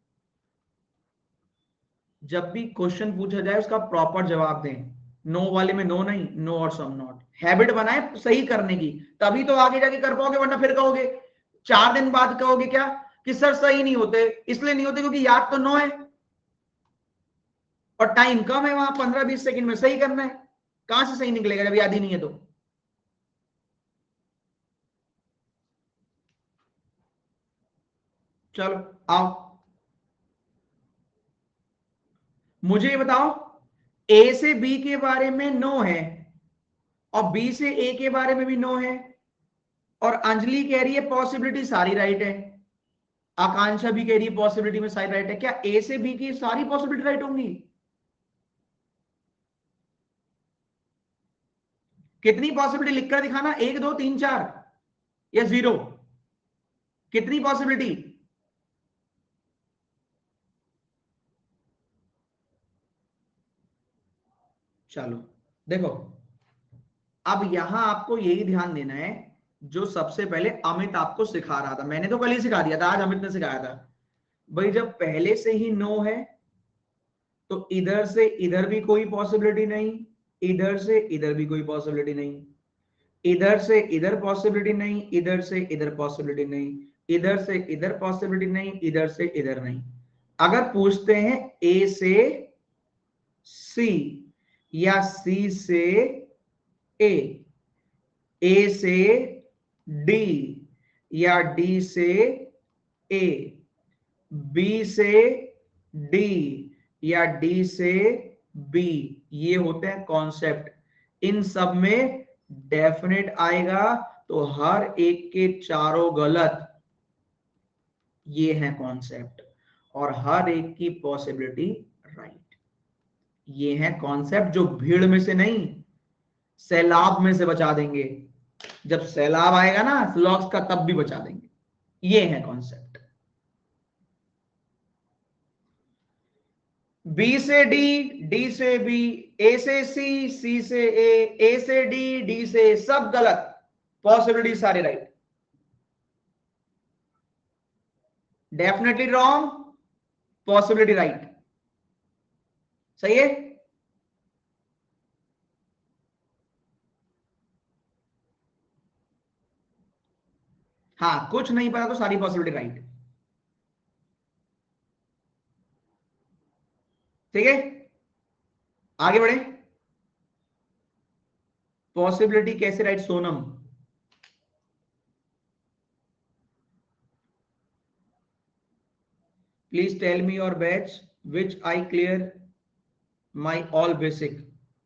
जब भी क्वेश्चन पूछा जाए उसका प्रॉपर जवाब दें। नो वाले में नो नहीं, नो और सम नॉट। हैबिट बनाए सही करने की, तभी तो आगे जाके कर पाओगे, वरना फिर कहोगे चार दिन बाद कहोगे क्या कि सर सही नहीं होते। इसलिए नहीं होते क्योंकि याद तो नो है और टाइम कम है, वहां पंद्रह बीस सेकंड में सही करना है। कहां से सही निकलेगा जब याद ही नहीं है तो। चलो आओ, मुझे बताओ, ए से बी के बारे में नो है और बी से ए के बारे में भी नो है, और अंजलि कह रही है पॉसिबिलिटी सारी राइट है, आकांक्षा भी कह रही है पॉसिबिलिटी में सारी राइट है। क्या ए से बी की सारी पॉसिबिलिटी राइट होंगी? कितनी पॉसिबिलिटी लिखकर दिखाना, एक दो तीन चार या जीरो, कितनी पॉसिबिलिटी? चलो देखो, अब यहां आपको यही ध्यान देना है जो सबसे पहले अमित आपको सिखा रहा था। मैंने तो कल ही सिखा दिया था, आज अमित ने सिखाया था। भाई जब पहले से ही नो है तो इधर से इधर भी कोई पॉसिबिलिटी नहीं, इधर से इधर भी कोई पॉसिबिलिटी नहीं, इधर से इधर पॉसिबिलिटी नहीं, इधर से इधर पॉसिबिलिटी नहीं, इधर से इधर पॉसिबिलिटी नहीं, इधर से इधर नहीं। अगर पूछते हैं ए से सी या सी से ए, ए से डी या डी से ए, बी से डी या डी से बी, ये होते हैं कॉन्सेप्ट। इन सब में डेफिनेट आएगा तो हर एक के चारों गलत, ये है कॉन्सेप्ट, और हर एक की पॉसिबिलिटी राइट। ये है कॉन्सेप्ट जो भीड़ में से नहीं, सैलाब में से बचा देंगे। जब सैलाब आएगा ना लॉक्स का, तब भी बचा देंगे। ये है कॉन्सेप्ट। बी से डी, डी से बी, ए से सी, सी से ए, ए से डी, डी से, सब गलत, पॉसिबिलिटी सारे right. Definitely wrong, possibility right. सही है। हाँ, कुछ नहीं पता तो सारी पॉसिबिलिटी राइट। ठीक है, आगे बढ़े। पॉसिबिलिटी कैसे right, Sonam? Please tell me your batch which I clear my all basic.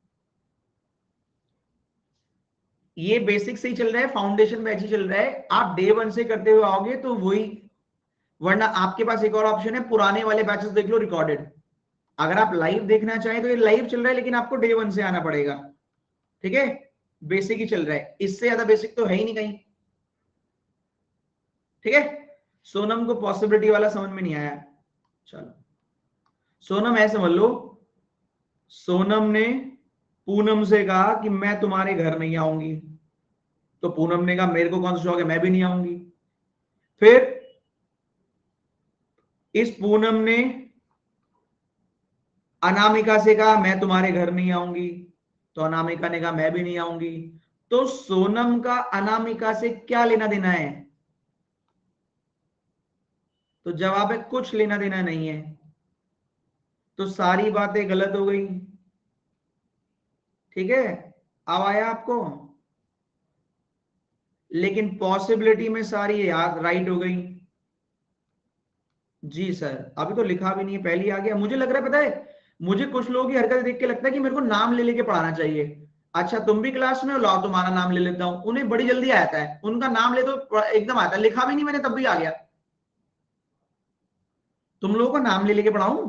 ये बेसिक से ही चल रहा है, फाउंडेशन बैच ही चल रहा है। आप डे वन से करते हुए आओगे तो वही, वरना आपके पास एक और ऑप्शन है, पुराने वाले बैचेस देख लो रिकॉर्डेड। अगर आप लाइव देखना चाहें तो ये लाइव चल रहा है, लेकिन आपको डे वन से आना पड़ेगा। ठीक है, बेसिक ही चल रहा है, इससे ज्यादा बेसिक तो है ही नहीं कहीं। ठीक है, सोनम को पॉसिबिलिटी वाला समझ में नहीं आया। चलो सोनम ऐसे समझ लो, सोनम ने पूनम से कहा कि मैं तुम्हारे घर नहीं आऊंगी, तो पूनम ने कहा मेरे को कौन सा शौक है, मैं भी नहीं आऊंगी। फिर इस पूनम ने अनामिका से कहा मैं तुम्हारे घर नहीं आऊंगी, तो अनामिका ने कहा मैं भी नहीं आऊंगी। तो सोनम का अनामिका से क्या लेना देना है? तो जवाब है कुछ लेना देना नहीं है, तो सारी बातें गलत हो गई। ठीक है, अब आया आपको? लेकिन पॉसिबिलिटी में सारी याद राइट हो गई। जी सर, अभी तो लिखा भी नहीं है, पहले ही आ गया। मुझे लग रहा है, पता है मुझे कुछ लोगों की हरकत देख के लगता है कि मेरे को नाम ले लेके पढ़ाना चाहिए। अच्छा तुम भी क्लास में हो, लाओ तुम्हारा नाम ले लेता हूं। उन्हें बड़ी जल्दी आता है, उनका नाम ले तो एकदम आता है, लिखा भी नहीं मैंने तब भी आ गया। तुम लोगों का नाम ले लेके पढ़ाऊं?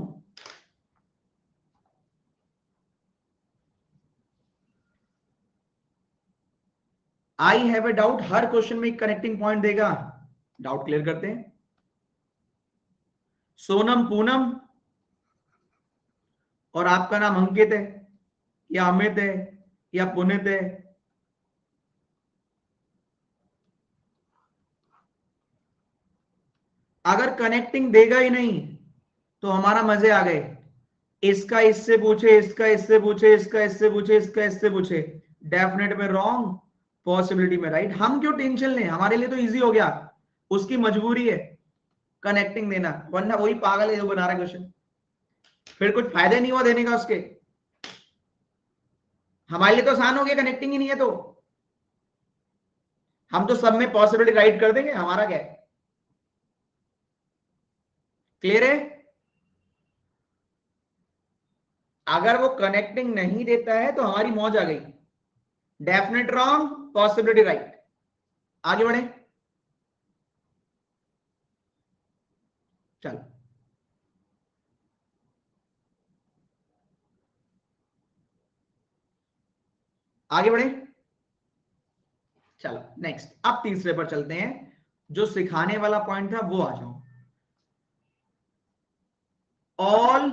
आई हैव ए डाउट, हर क्वेश्चन में एक कनेक्टिंग पॉइंट देगा। डाउट क्लियर करते हैं। सोनम पूनम और आपका नाम अंकित है या अमित है या पुनित है? अगर कनेक्टिंग देगा ही नहीं तो हमारा मजे आ गए। इसका इससे पूछे, इसका इससे पूछे, इसका इससे पूछे, इसका इससे पूछे, डेफिनेट में रॉन्ग, पॉसिबिलिटी में राइट। हम क्यों टेंशन लें, हमारे लिए तो इजी हो गया। उसकी मजबूरी है कनेक्टिंग देना, वरना वही पागल है जो बना रहा है क्वेश्चन, फिर कुछ फायदा नहीं हुआ देने का उसके। हमारे लिए तो आसान हो गया, कनेक्टिंग ही नहीं है तो हम तो सब में पॉसिबिलिटी राइट कर देंगे, हमारा क्या है। क्लियर है? अगर वो कनेक्टिंग नहीं देता है तो हमारी मौज आ गई। Definite wrong, possibility right. आगे बढ़े, चलो आगे बढ़े। चलो नेक्स्ट, अब तीसरे पर चलते हैं। जो सिखाने वाला पॉइंट था वो आ जाओ। ऑल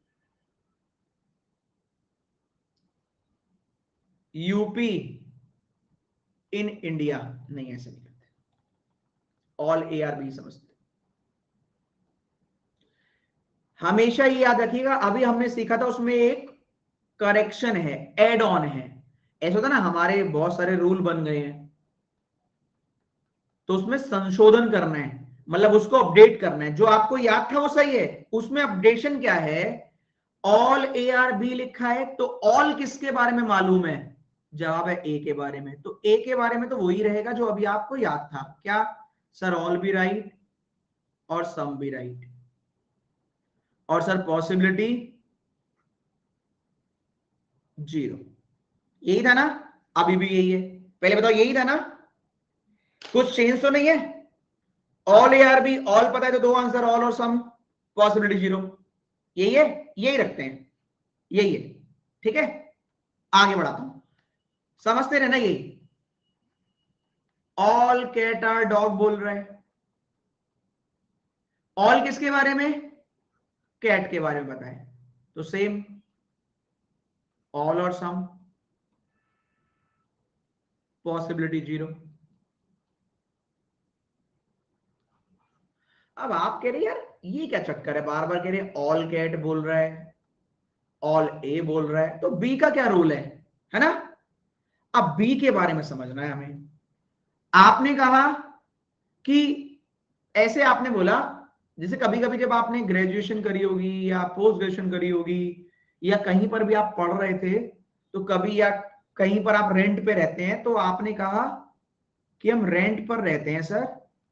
यूपी इन इंडिया, नहीं ऐसे नहीं करते, ऑल ए आर बी समझते। हमेशा ये याद रखिएगा, अभी हमने सीखा था उसमें एक करेक्शन है, एड ऑन है। ऐसा होता ना, हमारे बहुत सारे रूल बन गए हैं तो उसमें संशोधन करना है, मतलब उसको अपडेट करना है। जो आपको याद था वो सही है, उसमें अपडेशन क्या है? ऑल ए आर बी लिखा है तो ऑल किसके बारे में मालूम है? जवाब है ए के बारे में। तो ए के बारे में तो वही रहेगा जो अभी आपको याद था। क्या सर? ऑल भी राइट और सम भी राइट, और सर पॉसिबिलिटी जीरो। यही था ना? अभी भी यही है। पहले बताओ, यही था ना? कुछ चेंज तो नहीं है? All A are B, all पता है तो दो आंसर, ऑल और सम, पॉसिबिलिटी जीरो। यही है, यही रखते हैं, यही है। ठीक है, आगे बढ़ाता हूं, समझते रहे ना। यही ऑल कैट आर डॉग बोल रहे हैं, ऑल किसके बारे में? कैट के बारे में बताएं, तो सेम ऑल और सम, पॉसिबिलिटी जीरो। अब आप कह रहे यार ये क्या चक्कर है, बार बार कह रहे ऑल कैट बोल रहा है, ऑल ए बोल रहा है, तो बी का क्या रूल है, है ना? अब बी के बारे में समझना है हमें। आपने कहा कि ऐसे आपने बोला, जैसे कभी कभी जब आपने ग्रेजुएशन करी होगी या पोस्ट ग्रेजुएशन करी होगी या कहीं पर भी आप पढ़ रहे थे, तो कभी या कहीं पर आप रेंट पे रहते हैं, तो आपने कहा कि हम रेंट पर रहते हैं सर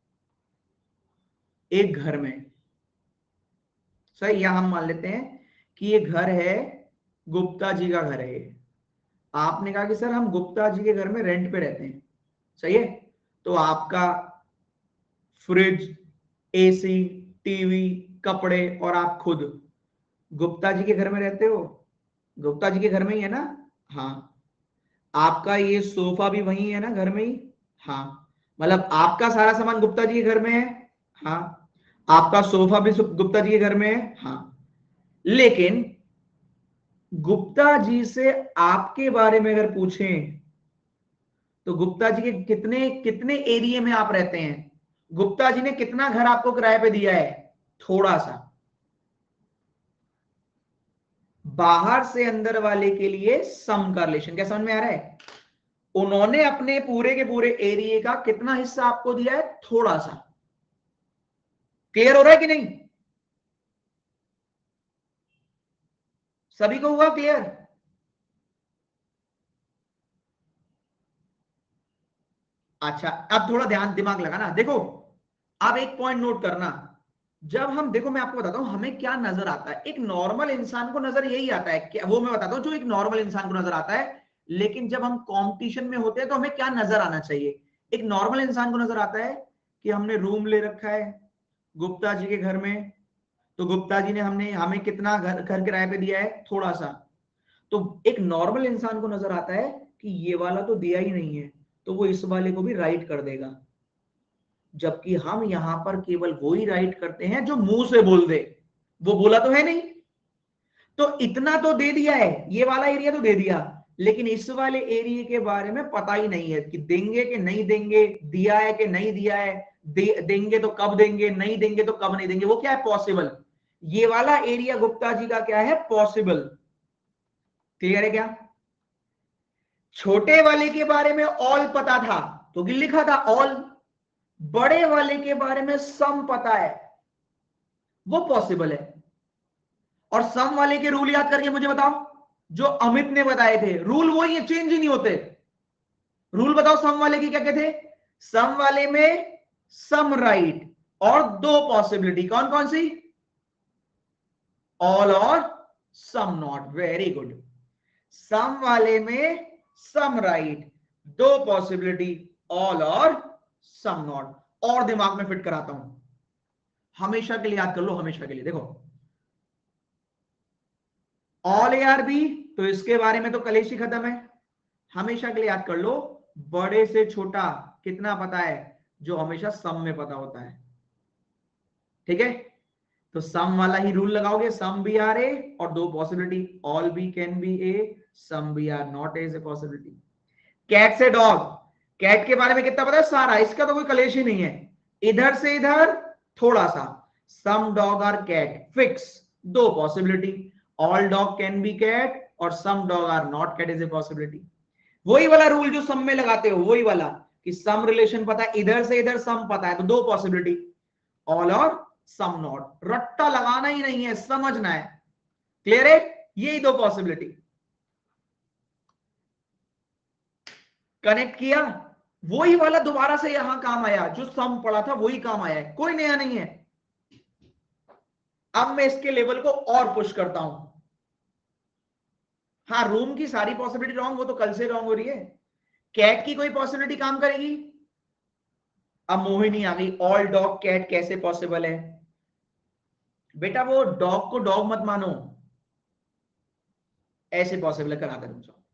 एक घर में। सर यह हम मान लेते हैं कि ये घर है, गुप्ता जी का घर है ये। आपने कहा कि सर हम गुप्ता जी के घर में रेंट पे रहते हैं, सही है? तो आपका फ्रिज, एसी, टीवी, कपड़े और आप खुद गुप्ता जी के घर में रहते हो। गुप्ता जी के घर में ही है ना? हाँ। आपका ये सोफा भी वही है ना, घर में ही? हाँ। मतलब आपका सारा सामान गुप्ता जी के घर में है? हाँ। आपका सोफा भी गुप्ता जी के घर में है? हाँ। लेकिन गुप्ता जी से आपके बारे में अगर पूछें तो गुप्ता जी के कितने कितने एरिया में आप रहते हैं, गुप्ता जी ने कितना घर आपको किराए पे दिया है? थोड़ा सा। बाहर से अंदर वाले के लिए सम का रिलेशन, क्या समझ में आ रहा है? उन्होंने अपने पूरे के पूरे एरिया का कितना हिस्सा आपको दिया है? थोड़ा सा। क्लियर हो रहा है कि नहीं? सभी को हुआ क्लियर? अच्छा अब थोड़ा ध्यान दिमाग लगाना, देखो अब एक पॉइंट नोट करना, जब हम देखो मैं आपको बताता हूं हमें क्या नजर आता है, एक नॉर्मल इंसान को नजर यही आता है क्या, वो मैं बताता हूं जो एक नॉर्मल इंसान को नजर आता है, लेकिन जब हम कंपटीशन में होते हैं तो हमें क्या नजर आना चाहिए। एक नॉर्मल इंसान को नजर आता है कि हमने रूम ले रखा है गुप्ता जी के घर में, तो गुप्ता जी ने हमने हमें कितना घर घर किराए पे दिया है, थोड़ा सा, तो एक नॉर्मल इंसान को नजर आता है कि ये वाला तो दिया ही नहीं है, तो वो इस वाले को भी राइट कर देगा, जबकि हम यहां पर केवल वो ही राइट करते हैं जो मुंह से बोल दे, वो बोला तो है नहीं, तो इतना तो दे दिया है, ये वाला एरिया तो दे दिया, लेकिन इस वाले एरिया के बारे में पता ही नहीं है कि देंगे कि नहीं देंगे, दिया है कि नहीं दिया है, दे, देंगे तो कब देंगे, नहीं देंगे तो कब नहीं देंगे, वो क्या है, पॉसिबल। ये वाला एरिया गुप्ता जी का क्या है, पॉसिबल। क्लियर है क्या। छोटे वाले के बारे में ऑल पता था तो लिखा था ऑल, बड़े वाले के बारे में सम पता है, वो पॉसिबल है। और सम वाले के रूल याद करके मुझे बताओ, जो अमित ने बताए थे रूल वही है, चेंज ही नहीं होते। रूल बताओ सम वाले की क्या क्या थे, सम वाले में सम राइट और दो पॉसिबिलिटी, कौन कौन सी, ऑल और some not, very good. Some वाले में सम राइट, दो पॉसिबिलिटी, ऑल और सम नॉट। और दिमाग में फिट कराता हूं, हमेशा के लिए याद कर लो, हमेशा के लिए देखो, ऑल ए आर बी, तो इसके बारे में तो कलेश ही खत्म है, हमेशा के लिए याद कर लो, बड़े से छोटा कितना पता है, जो हमेशा सम में पता होता है, ठीक है। तो सम वाला ही रूल लगाओगे, सम बी आर ए और दो possibility, all B can be A, some B are not A possibility. Cat से डॉग, कैट के बारे में कितना पता है, सारा, इसका तो कोई कलेश ही नहीं है, इधर से इधर थोड़ा सा, some dog are cat fix, दो possibility, all dog can be cat और some dog are not cat is a possibility. वही वाला रूल जो सम में लगाते हो, वही वाला कि सम रिलेशन पता है, इधर से इधर सम पता है, तो दो पॉसिबिलिटी, ऑल और सम नॉट, रट्टा लगाना ही नहीं है, समझना है। क्लियर है, यही दो पॉसिबिलिटी। कनेक्ट किया, वही वाला दोबारा से यहां काम आया, जो सम पड़ा था वही काम आया है, कोई नया नहीं है। अब मैं इसके लेवल को और पुश करता हूं, हाँ रूम की सारी पॉसिबिलिटी रॉन्ग, वो तो कल से रॉन्ग हो रही है, कैट की कोई पॉसिबिलिटी काम करेगी। अब मोहिनी आ गई, ऑल डॉग कैट कैसे पॉसिबल है, बेटा वो डॉग को डॉग मत मानो, ऐसे पॉसिबल है, कराते तुम सब।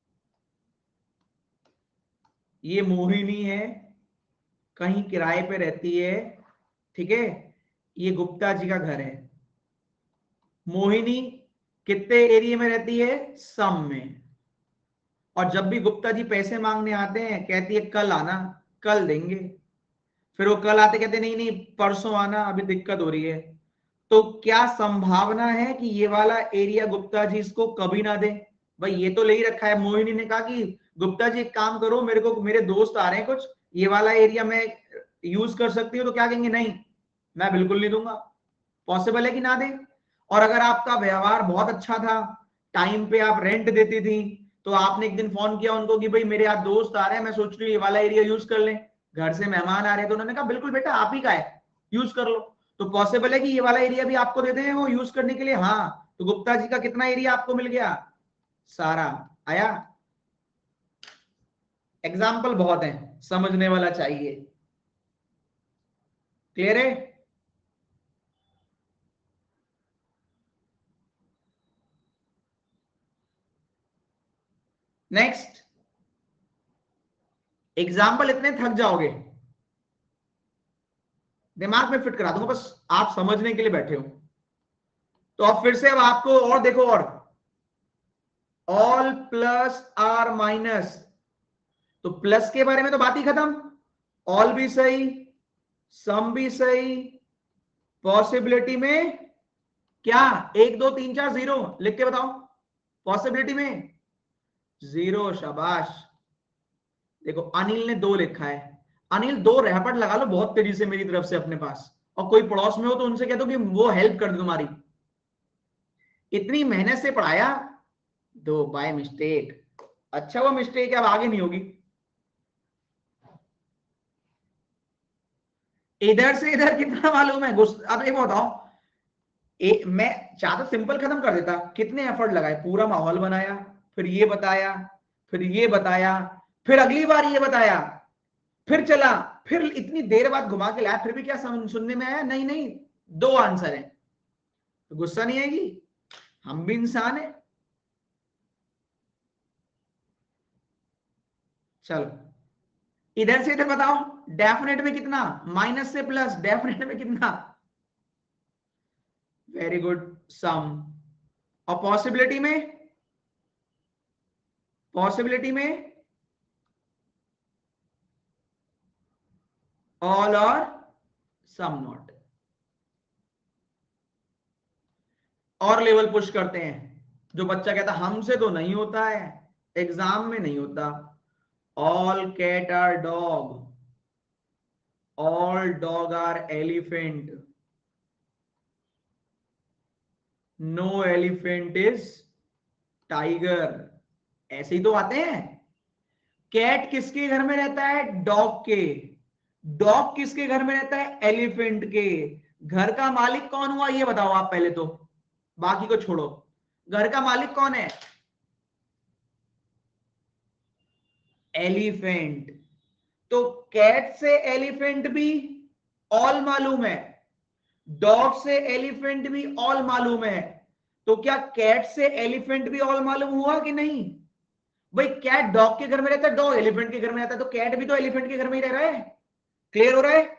ये मोहिनी है, कहीं किराए पे रहती है, ठीक है, ये गुप्ता जी का घर है, मोहिनी कितने एरिया में रहती है, सम में, और जब भी गुप्ता जी पैसे मांगने आते हैं कहती है कल आना, कल देंगे, फिर वो कल आते कहते नहीं नहीं परसों आना, अभी दिक्कत हो रही है। तो क्या संभावना है कि ये वाला एरिया गुप्ता जी इसको कभी ना दे, भाई ये तो ले ही रखा है। मोहिनी ने कहा कि गुप्ता जी एक काम करो, मेरे को मेरे दोस्त आ रहे हैं कुछ, ये वाला एरिया में यूज कर सकती हो, तो क्या कहेंगे, नहीं मैं बिल्कुल नहीं दूंगा, पॉसिबल है कि ना दे। और अगर आपका व्यवहार बहुत अच्छा था, टाइम पे आप रेंट देती थी, तो आपने एक दिन फोन किया उनको कि भाई मेरे यहाँ दोस्त आ रहे हैं, मैं सोच रही हूँ ये वाला एरिया यूज कर लें, घर से मेहमान आ रहे हैं, तो उन्होंने कहा बिल्कुल बेटा आप ही का है, यूज कर लो। तो पॉसिबल है कि ये वाला एरिया भी आपको दे दें वो यूज करने के लिए, हाँ, तो गुप्ता जी का कितना एरिया आपको मिल गया, सारा आया। एग्जाम्पल बहुत है, समझने वाला चाहिए। क्लियर है। नेक्स्ट एग्जाम्पल, इतने थक जाओगे, दिमाग में फिट करा दूंगा, बस आप समझने के लिए बैठे हो। तो अब फिर से अब आपको और देखो, और ऑल प्लस आर माइनस, तो प्लस के बारे में तो बात ही खत्म, ऑल भी सही, सम भी सही, पॉसिबिलिटी में क्या, एक दो तीन चार जीरो लिख के बताओ, पॉसिबिलिटी में जीरो, शाबाश। देखो अनिल ने दो लिखा है, अनिल दो रैपट लगा लो बहुत तेजी से मेरी तरफ से अपने पास, और कोई पड़ोस में हो तो उनसे कह दो कि वो हेल्प कर दे तुम्हारी, इतनी मेहनत से पढ़ाया, दो बाय मिस्टेक, अच्छा वो मिस्टेक अब आगे नहीं होगी। इधर से इधर कितना मालूम है? अब ये बताओ, ए, मैं चाहता सिंपल खत्म कर देता, कितने एफर्ट लगाए, पूरा माहौल बनाया, फिर ये बताया, फिर ये बताया, फिर अगली बार ये बताया, फिर चला, फिर इतनी देर बाद घुमा के लाया, फिर भी क्या सुनने में आया? नहीं नहीं, दो आंसर है। तो गुस्सा नहीं आएगी? हम भी इंसान है। चलो इधर से इधर बताओ, डेफिनेट में कितना? माइनस से प्लस, डेफिनेट में कितना? Very good, some. और पॉसिबिलिटी में, पॉसिबिलिटी में ऑल और सम नॉट। और लेवल पुश करते हैं। जो बच्चा कहता हमसे तो नहीं होता है, एग्जाम में नहीं होता, all cat are dog, all dog are elephant, no elephant is tiger, ऐसे ही तो आते हैं। कैट किसके घर में रहता है? डॉग के। डॉग किसके घर में रहता है? एलिफेंट के। घर का मालिक कौन हुआ ये बताओ आप पहले तो, बाकी को छोड़ो। घर का मालिक कौन है? एलिफेंट। तो कैट से एलिफेंट भी ऑल मालूम है, डॉग से एलिफेंट भी ऑल मालूम है, तो क्या कैट से एलिफेंट भी ऑल मालूम हुआ कि नहीं? भाई कैट डॉग के घर में रहता है, डॉग एलिफेंट के घर में रहता है, तो कैट भी तो एलिफेंट के घर में ही रह रहा है। क्लियर हो रहा है?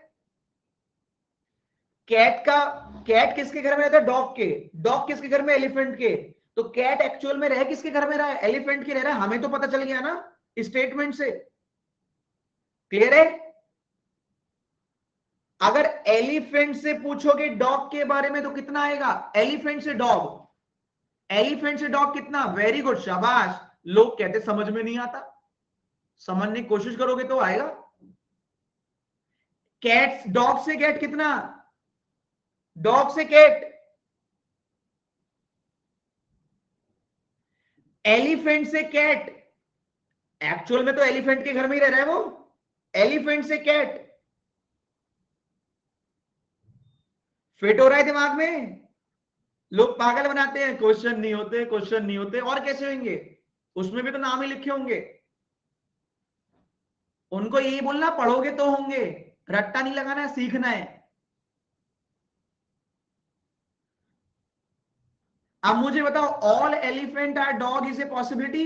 कैट का, कैट किसके घर में रहता है? डॉग के। डॉग किसके घर में? एलिफेंट के। तो कैट एक्चुअल में रह किसके घर में रहा है? एलिफेंट के रह रहा है। हमें तो पता चल गया ना स्टेटमेंट से। क्लियर है? अगर एलिफेंट से पूछोगे डॉग के बारे में तो कितना आएगा? एलिफेंट से डॉग, एलिफेंट से डॉग कितना? वेरी गुड, शाबाश। लोग कहते समझ में नहीं आता, समझने की कोशिश करोगे तो आएगा। कैट, डॉग से कैट कितना? डॉग से कैट, एलिफेंट से कैट, एक्चुअल में तो एलिफेंट के घर में ही रह रहा है वो। एलिफेंट से कैट, फिट हो रहा है दिमाग में? लोग पागल बनाते हैं, क्वेश्चन नहीं होते, क्वेश्चन नहीं होते, और कैसे होंगे? उसमें भी तो नाम ही लिखे होंगे। उनको यही बोलना पढ़ोगे तो होंगे, रट्टा नहीं लगाना है, सीखना है। अब मुझे बताओ, all elephant are dog is a possibility?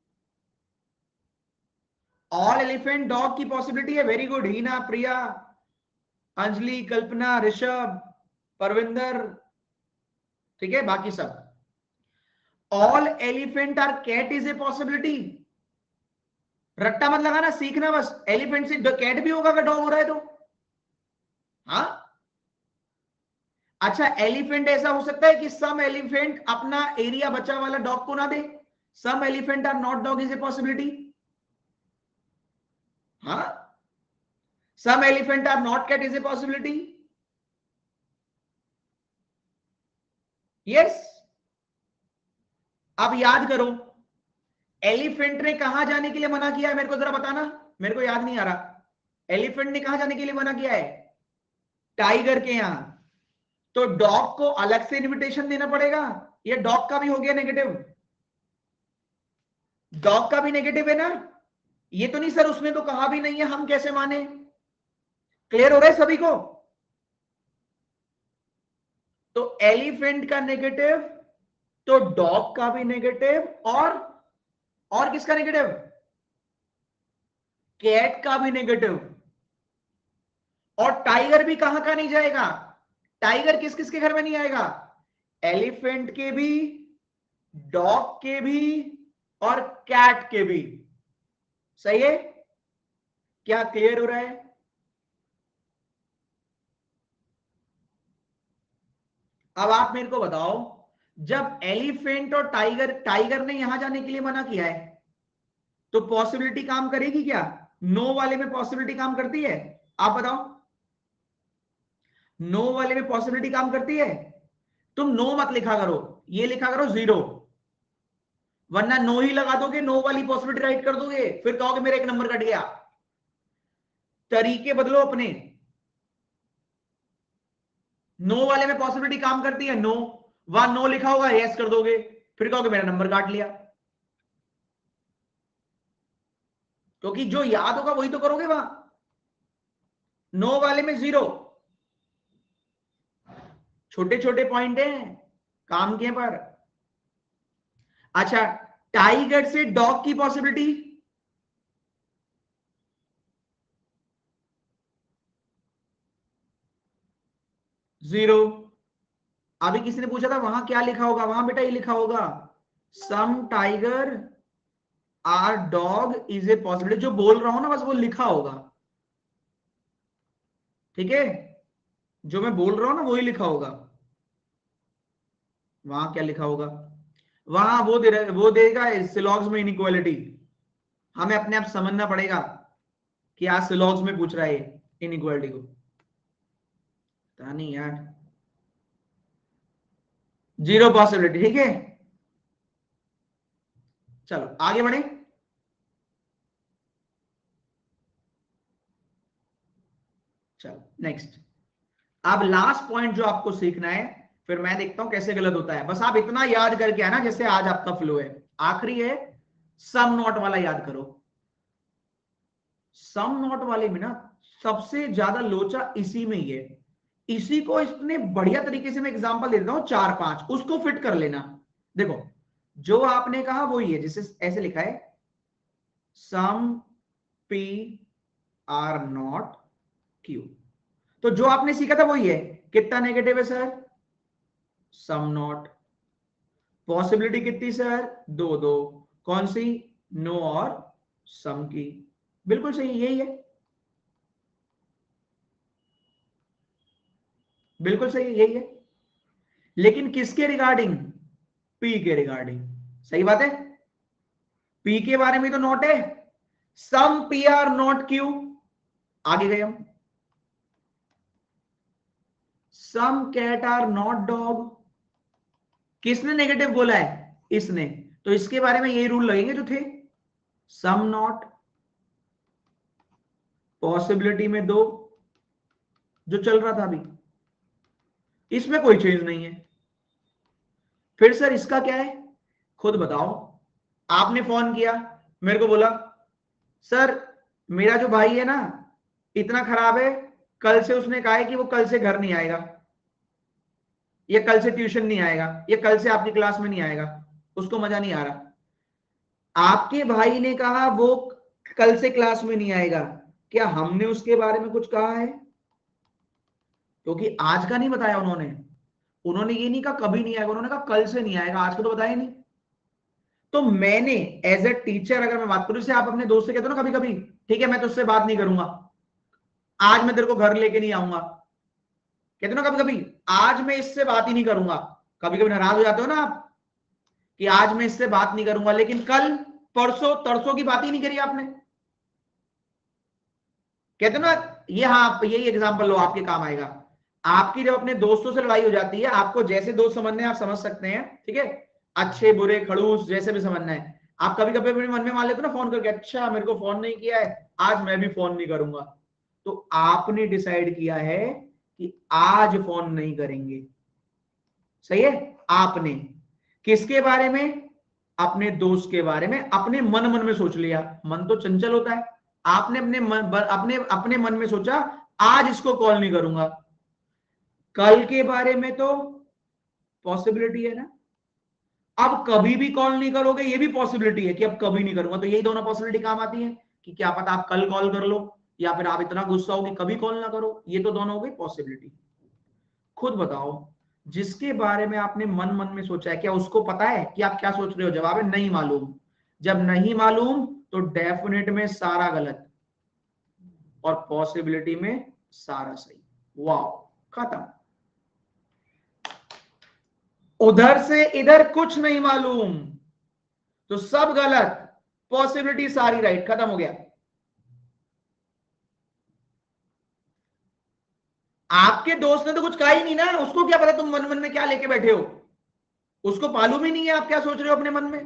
All elephant dog की पॉसिबिलिटी है। वेरी गुड, हीना, प्रिया, अंजलि, कल्पना, ऋषभ, परविंदर, ठीक है, बाकी सब। All elephant are cat is a possibility? रट्टा मत लगाना, सीखना बस। एलिफेंट से कैट भी होगा अगर डॉग हो रहा है तो। हाँ, अच्छा, एलिफेंट ऐसा हो सकता है कि सम एलिफेंट अपना एरिया बचा वाला डॉग को ना दे? Some elephant are not dog is a possibility. हाँ, some elephant are not cat is a possibility. Yes. अब याद करो, एलिफेंट ने कहां जाने के लिए मना किया है? मेरे को जरा बताना, मेरे को याद नहीं आ रहा। एलिफेंट ने कहां जाने के लिए मना किया है? टाइगर के यहां। तो डॉग को अलग से इनविटेशन देना पड़ेगा? ये डॉग का भी हो गया नेगेटिव, डॉग का भी नेगेटिव है ना? ये तो नहीं सर उसने तो कहा भी नहीं है, हम कैसे माने? क्लियर हो रहा है सभी को? तो एलिफेंट का नेगेटिव, तो डॉग का भी नेगेटिव, और और किसका नेगेटिव? कैट का भी नेगेटिव। और टाइगर भी कहां का नहीं जाएगा? टाइगर किस किस के घर में नहीं आएगा? एलिफेंट के भी, डॉग के भी, और कैट के भी। सही है? क्या क्लियर हो रहा है? अब आप मेरे को बताओ, जब एलिफेंट और टाइगर, टाइगर ने यहां जाने के लिए मना किया है, तो पॉसिबिलिटी काम करेगी क्या? नो वाले में पॉसिबिलिटी काम करती है? आप बताओ, नो वाले में पॉसिबिलिटी काम करती है? तुम नो मत लिखा करो, ये लिखा करो जीरो, वरना नो ही लगा दोगे, नो वाली पॉसिबिलिटी राइट कर दोगे, फिर कहोगे मेरा एक नंबर कट गया। तरीके बदलो अपने। नो वाले में पॉसिबिलिटी काम करती है, नो, वहां नो लिखा होगा, यस कर दोगे, फिर कहोगे मेरा नंबर काट लिया, क्योंकि जो याद होगा वही तो करोगे वहां। नो वाले में जीरो, छोटे छोटे पॉइंट हैं काम के पर। अच्छा, टाइगर से डॉग की पॉसिबिलिटी, जीरो। अभी किसी ने पूछा था वहां क्या लिखा होगा, वहां बेटा ये लिखा होगा some tiger are dog is a possibility. जो बोल रहा हूं ना बस वो लिखा होगा, ठीक है, जो मैं बोल रहा हूं ना वही लिखा होगा। वहां क्या लिखा होगा, वहां वो दे वो देगा सिलॉग्स में इनइक्वालिटी। हमें अपने आप समझना पड़ेगा कि आज सिलॉग्स में पूछ रहा है इनइक्वालिटी को, पता नहीं यार, जीरो पॉसिबिलिटी, ठीक है। चलो आगे बढ़े। चलो नेक्स्ट, अब लास्ट पॉइंट जो आपको सीखना है, फिर मैं देखता हूं कैसे गलत होता है। बस आप इतना याद करके आना जैसे आज आपका फ्लो है। आखिरी है, सम नॉट वाला याद करो। सम नॉट वाले में ना सबसे ज्यादा लोचा इसी में ही है। इसी को इतने बढ़िया तरीके से मैं एग्जांपल दे देता हूं, चार पांच, उसको फिट कर लेना। देखो जो आपने कहा वही है, जिसे ऐसे लिखा है some P are not Q. तो जो आपने सीखा था वही है। कितना नेगेटिव है सर, सम नॉट। पॉसिबिलिटी कितनी सर, दो दो। कौन सी, नो और सम की। बिल्कुल सही, यही है, बिल्कुल सही, यही है। लेकिन किसके रिगार्डिंग, पी के रिगार्डिंग। सही बात है, पी के बारे में तो नॉट है, some P are not Q. आगे गए हम, some cat are not dog. किसने नेगेटिव बोला है, इसने, तो इसके बारे में यही रूल लगेंगे जो थे, सम नॉट, पॉसिबिलिटी में दो, जो चल रहा था अभी, इसमें कोई चेंज नहीं है। फिर सर इसका क्या है, खुद बताओ। आपने फोन किया मेरे को, बोला सर मेरा जो भाई है ना इतना खराब है, कल से उसने कहा है कि वो कल से घर नहीं आएगा, या कल से ट्यूशन नहीं आएगा, या कल से आपकी क्लास में नहीं आएगा, उसको मजा नहीं आ रहा। आपके भाई ने कहा वो कल से क्लास में नहीं आएगा, क्या हमने उसके बारे में कुछ कहा है? क्योंकि आज का नहीं बताया उन्होंने उन्होंने ये नहीं कहा कभी नहीं आएगा, उन्होंने कहा कल से नहीं आएगा, आज का तो बताया नहीं। तो मैंने एज ए टीचर अगर मैं बात करूं, जैसे आप अपने दोस्त से कहते हो ना कभी कभी, ठीक है मैं तुझसे बात नहीं करूंगा, आज मैं तेरे को घर लेके नहीं आऊंगा, कहते हो ना कभी कभी, आज मैं इससे बात ही नहीं करूंगा। कभी कभी नाराज हो जाते हो ना आप कि आज मैं इससे बात नहीं करूंगा, लेकिन कल परसों तरसों की बात ही नहीं करी आपने, कहते हो ना। ये हाँ, आप यही एग्जांपल लो, आपके काम आएगा। आपकी जब अपने दोस्तों से लड़ाई हो जाती है, आपको जैसे दोस्त समझने हैं आप समझ सकते हैं, ठीक है, अच्छे बुरे खड़ूस जैसे भी समझना है। आप कभी कभी अपने मन में मान लेते हो ना फोन करके, अच्छा मेरे को फोन नहीं किया है, आज मैं भी फोन नहीं करूंगा। तो आपने डिसाइड किया है कि आज फोन नहीं करेंगे, सही है। आपने किसके बारे में, अपने दोस्त के बारे में, अपने मन मन में सोच लिया, मन तो चंचल होता है। आपने अपने मन अपने अपने मन में सोचा आज इसको कॉल नहीं करूंगा, कल के बारे में तो पॉसिबिलिटी है ना, अब कभी भी कॉल नहीं करोगे ये भी पॉसिबिलिटी है कि अब कभी नहीं करूंगा, तो यही दोनों पॉसिबिलिटी काम आती है कि क्या पता आप कल कॉल कर लो, या फिर आप इतना गुस्सा हो कि कभी कॉल ना करो, ये तो दोनों हो गई पॉसिबिलिटी। खुद बताओ, जिसके बारे में आपने मन मन में सोचा है, क्या उसको पता है कि आप क्या सोच रहे हो? जवाब है नहीं मालूम। जब नहीं मालूम तो डेफिनेट में सारा गलत और पॉसिबिलिटी में सारा सही। वाह, खत्म। उधर से इधर कुछ नहीं मालूम तो सब गलत, पॉसिबिलिटी सारी राइट, खत्म हो गया। आपके दोस्त ने तो कुछ कहा ही नहीं ना, उसको क्या पता तुम मन मन में क्या लेके बैठे हो, उसको मालूम ही नहीं है आप क्या सोच रहे हो अपने मन में।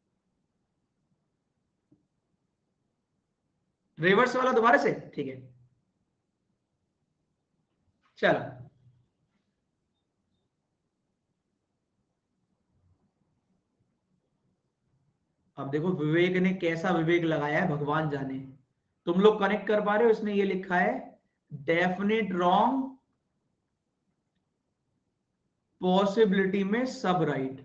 रिवर्स वाला दोबारा से, ठीक है, चलो अब देखो विवेक ने कैसा विवेक लगाया है भगवान जाने। तुम लोग कनेक्ट कर पा रहे हो? इसने ये लिखा है डेफिनेट रॉन्ग, पॉसिबिलिटी में सब राइट।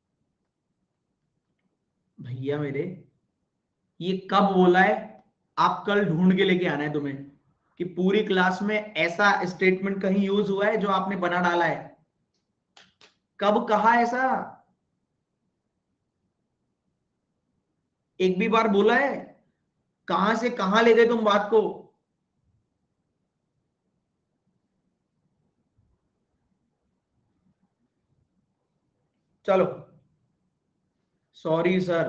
भैया मेरे, ये कब बोला है? आप कल ढूंढ के लेके आना है तुम्हें कि पूरी क्लास में ऐसा स्टेटमेंट कहीं यूज हुआ है जो आपने बना डाला है। कब कहा ऐसा? एक भी बार बोला है? कहां से कहां ले गए तुम बात को? चलो सॉरी सर।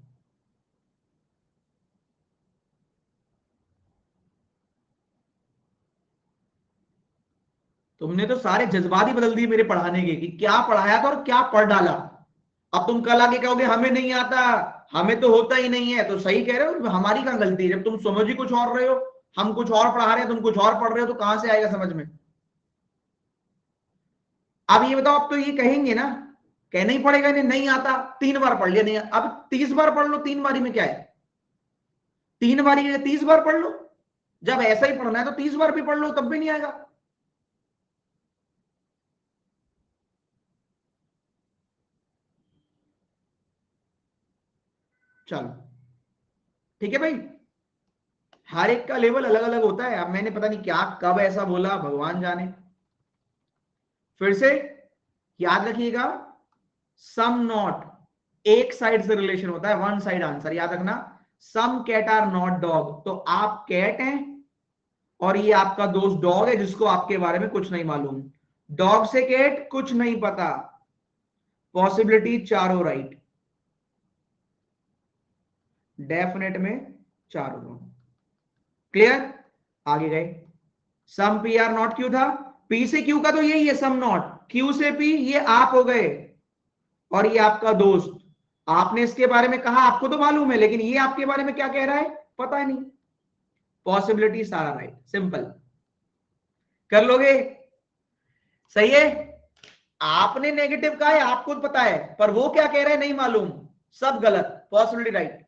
तुमने तो सारे जज्बात ही बदल दिए मेरे पढ़ाने के कि क्या पढ़ाया था और क्या पढ़ डाला। अब तुम कल आके कहोगे हमें नहीं आता, हमें तो होता ही नहीं है। तो सही कह रहे हो, हमारी कहां गलती है? जब तुम समझ ही कुछ और रहे हो, हम कुछ और पढ़ा रहे हैं, तुम कुछ और पढ़ रहे हो, तो कहां से आएगा समझ में? अब ये बताओ, अब तो ये कहेंगे ना, कहना ही पड़ेगा इन्हें नहीं आता। तीन बार पढ़ लिया नहीं, अब तीस बार पढ़ लो। तीन बारी में क्या है? तीन बारी में तीस बार पढ़ लो। जब ऐसा ही पढ़ना है तो तीस बार भी पढ़ लो, तब भी नहीं आएगा। चलो ठीक है भाई, हर एक का लेवल अलग अलग होता है। अब मैंने पता नहीं क्या कब ऐसा बोला, भगवान जाने। फिर से याद रखिएगा, सम नॉट एक साइड से रिलेशन होता है, वन साइड आंसर याद रखना। Some cat are not dog, तो आप कैट हैं और ये आपका दोस्त डॉग है जिसको आपके बारे में कुछ नहीं मालूम। डॉग से कैट कुछ नहीं पता, पॉसिबिलिटी चारों राइट, डेफिनेट में चारों रॉन्ग। क्लियर? आगे गए। Some P are not Q था, पी से क्यू का तो यही है सम नॉट, क्यू से पी ये आप हो गए और ये आपका दोस्त। आपने इसके बारे में कहा आपको तो मालूम है, लेकिन ये आपके बारे में क्या कह रहा है पता नहीं। पॉसिबिलिटी सारा राइट, सिंपल। कर लोगे? सही है। आपने नेगेटिव कहा है, आपको पता है, पर वो क्या कह रहा है नहीं मालूम। सब गलत, पॉसिबिलिटी राइट।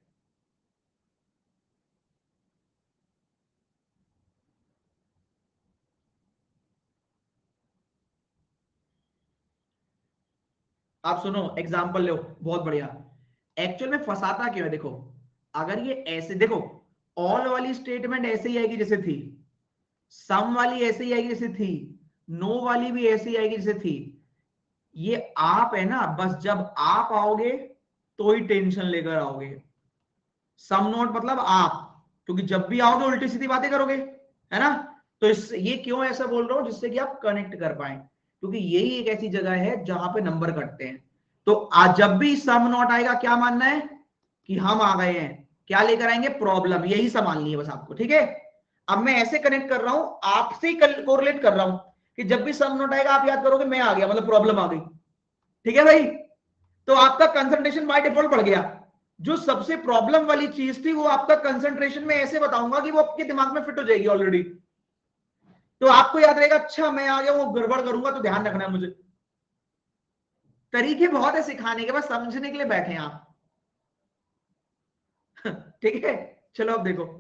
आप सुनो, एग्जाम्पल लो, बहुत बढ़िया। एक्चुअल में फंसाता क्यों है? देखो, अगर ये ऐसे देखो, ऑल वाली स्टेटमेंट ऐसे ही आएगी जैसे थी, सम वाली ऐसे ही आएगी जैसे थी, नो वाली भी ऐसे ही आएगी जैसे थी। ये आप है ना, बस जब आप आओगे तो ही टेंशन लेकर आओगे। सम नोट मतलब आप, क्योंकि जब भी आओगे उल्टी सीधी बातें करोगे, है ना? तो इस ये क्यों ऐसा बोल रहा हूं, जिससे कि आप कनेक्ट कर पाए, क्योंकि यही एक ऐसी जगह है जहां पे नंबर कटते हैं। तो आज जब भी सम नॉट आएगा, क्या मानना है कि हम आ गए हैं, क्या लेकर आएंगे? प्रॉब्लम। यही संभालनी है बस आपको, ठीक है? अब मैं ऐसे कनेक्ट कर रहा हूं, आपसे कोरिलेट कर रहा हूं कि जब भी सम नॉट आएगा आप याद करोगे मैं आ गया, मतलब प्रॉब्लम आ गई। ठीक है भाई? तो आपका कंसंट्रेशन बाय डिफॉल्ट बढ़ गया। जो सबसे प्रॉब्लम वाली चीज थी वो आपका कंसंट्रेशन में ऐसे बताऊंगा कि वो आपके दिमाग में फिट हो जाएगी ऑलरेडी। तो आपको याद रहेगा, अच्छा मैं आ गया, वो गड़बड़ करूंगा तो ध्यान रखना है मुझे। तरीके बहुत है सिखाने के, बस समझने के लिए बैठे हैं आप। ठीक है, चलो अब देखो,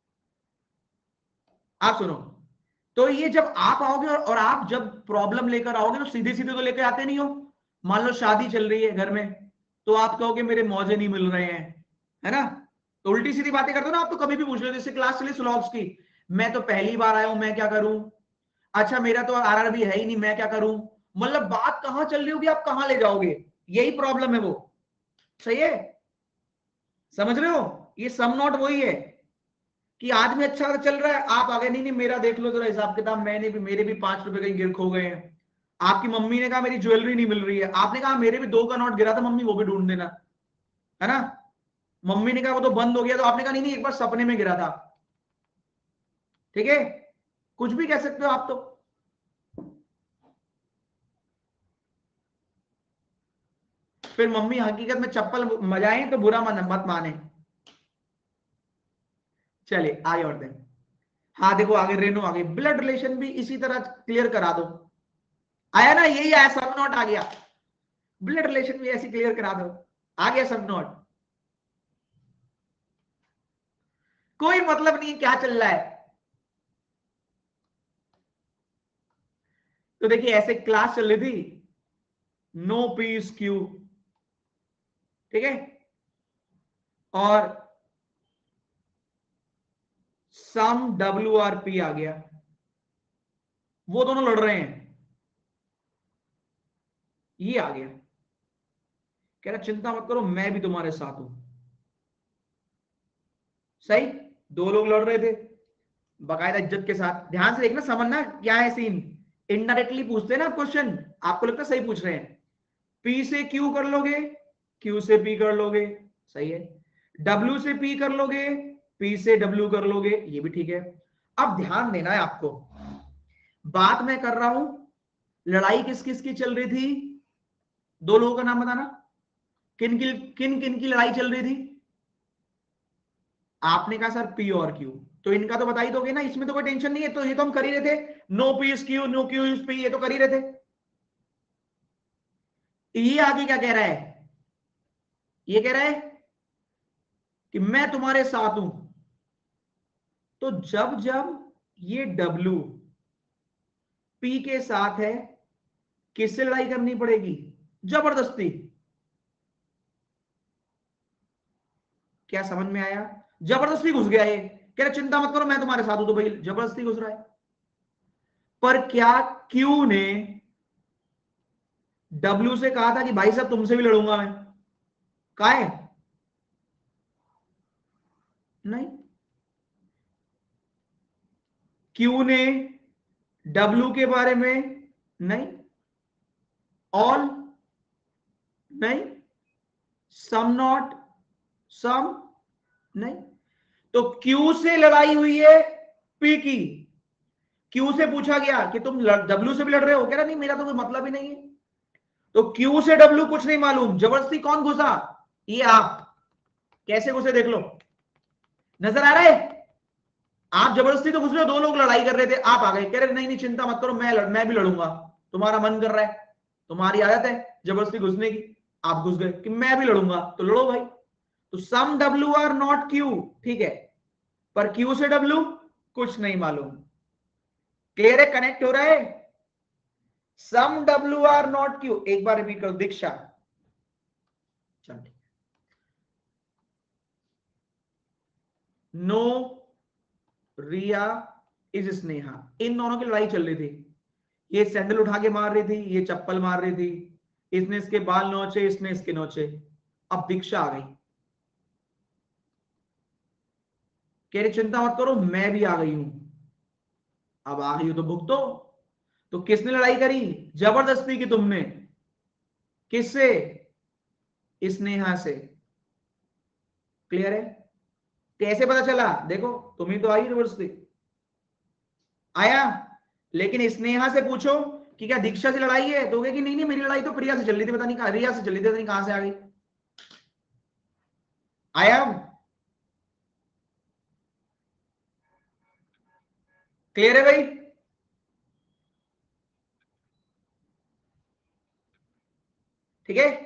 आप सुनो। तो ये जब आप आओगे और, और आप जब प्रॉब्लम लेकर आओगे तो सीधे सीधे तो लेकर आते नहीं हो। मान लो शादी चल रही है घर में, तो आप कहोगे मेरे मौजे नहीं मिल रहे हैं, है ना? तो उल्टी सीधी बातें करते हो ना आप, तो कभी भी पूछ लो। जैसे क्लास चली स्लॉग्स की, मैं तो पहली बार आया हूं, मैं क्या करूं? अच्छा मेरा तो आरआरबी है ही नहीं, मैं क्या करूं? मतलब बात कहां चल रही होगी, आप कहां ले जाओगे? यही प्रॉब्लम है वो। सही है? समझ रहे हो? ये सम नॉट वही है कि आदमी अच्छा चल रहा है, आप आगे नहीं नहीं मेरा देख लो जरा हिसाब किताब, मैंने भी, मेरे भी पांच रुपए कहीं गिर खो गए हैं। आपकी मम्मी ने कहा मेरी ज्वेलरी नहीं मिल रही है, आपने कहा मेरे भी दो का नोट गिरा था मम्मी, वो भी ढूंढ देना, है ना? मम्मी ने कहा वो तो बंद हो गया, तो आपने कहा नहीं नहीं एक बार सपने में गिरा था। ठीक है, कुछ भी कह सकते हो आप तो। फिर मम्मी हकीकत में चप्पल मजाए तो बुरा मन मत माने। चलिए आगे बढ़ते हैं। हाँ देखो आगे रेनो आगे, ब्लड रिलेशन भी इसी तरह क्लियर करा दो। आया ना, यही आया, सब नोट आ गया। ब्लड रिलेशन भी ऐसी क्लियर करा दो, आ गया सब नोट। कोई मतलब नहीं है क्या चल रहा है। तो देखिए ऐसे क्लास चल रही थी, नो पी इज क्यू, ठीक है, और सम डब्ल्यू आर पी आ गया, वो दोनों लड़ रहे हैं, ये आ गया, कह रहा चिंता मत करो मैं भी तुम्हारे साथ हूं। सही, दो लोग लड़ रहे थे बाकायदा इज्जत के साथ। ध्यान से देखना, समझना क्या है सीन। इनडायरेक्टली पूछते हैं ना क्वेश्चन, आपको लगता है सही पूछ रहे हैं। पी से क्यू कर लोगे, क्यू से पी कर लोगे, सही है। डब्ल्यू से पी कर लोगे, पी से डब्ल्यू कर लोगे, ये भी ठीक है। अब ध्यान देना है आपको, बात मैं कर रहा हूं, लड़ाई किस किस की चल रही थी, दो लोगों का नाम बताना, किन किन किन किन की लड़ाई चल रही थी। आपने कहा सर पी और क्यू, तो इनका तो बता ही दोगे ना, इसमें तो कोई टेंशन नहीं है, तो ये तो हम कर ही रहे थे, no P is Q no Q is P, ये तो कर ही रहे थे। ये आगे क्या कह रहा है, ये कह रहा है कि मैं तुम्हारे साथ हूं। तो जब जब ये डब्ल्यू पी के साथ है, किससे लड़ाई करनी पड़ेगी, जबरदस्ती। क्या समझ में आया, जबरदस्ती घुस गया ये, कह रहा चिंता मत करो मैं तुम्हारे साथ हूं, तो भाई जबरदस्ती घुस रहा है। पर क्या क्यू ने डब्ल्यू से कहा था कि भाई साहब तुमसे भी लड़ूंगा मैं, कहा है, नहीं। क्यू ने डब्ल्यू के बारे में नहीं, ऑल नहीं, सम नॉट सम नहीं। तो क्यू से लड़ाई हुई है पी की, क्यू से पूछा गया कि तुम डब्ल्यू से भी लड़ रहे हो, कह रहा नहीं मेरा तो कोई मतलब ही नहीं है। तो क्यू से डब्ल्यू कुछ नहीं मालूम, जबरदस्ती कौन घुसा, ये आप। कैसे घुसे देख लो, नजर आ रहा है, आप जबरदस्ती तो घुस रहे हो, दो लोग लड़ाई कर रहे थे, आप आ गए, कह रहे नहीं नहीं चिंता मत करो मैं लड़, मैं भी लड़ूंगा, तुम्हारा मन कर रहा है, तुम्हारी आदत है जबरदस्ती घुसने की, आप घुस गए कि मैं भी लड़ूंगा, तो लड़ो भाई। तो some W R not Q, ठीक है, पर क्यू से डब्ल्यू कुछ नहीं मालूम। क्लियर है, कनेक्ट हो रहा है। Some W R not Q, एक बार रिपीट करो दीक्षा, चल ठीक। नो रिया इज स्नेहा, इन दोनों की लड़ाई चल रही थी, ये सैंडल उठा के मार रही थी, ये चप्पल मार रही थी, इसने इसके बाल नोचे, इसने इसके नोचे। अब दीक्षा आ गई, कह रही चिंता मत करो मैं भी आ गई हूं। अब आ गई हो तो भुगतो। तो किसने लड़ाई करी, जबरदस्ती की तुमने, किससे, स्नेहा से। क्लियर है, कैसे पता चला, देखो तुम ही तो आई जबरदस्ती, आया। लेकिन स्नेहा से पूछो कि क्या दीक्षा से लड़ाई है, तो कि नहीं नहीं मेरी लड़ाई तो प्रिया से चल रही थी, पता नहीं कहां, रिया से चल रही थी, पता नहीं कहां से आ गई। आया, क्लियर है भाई। ठीक है,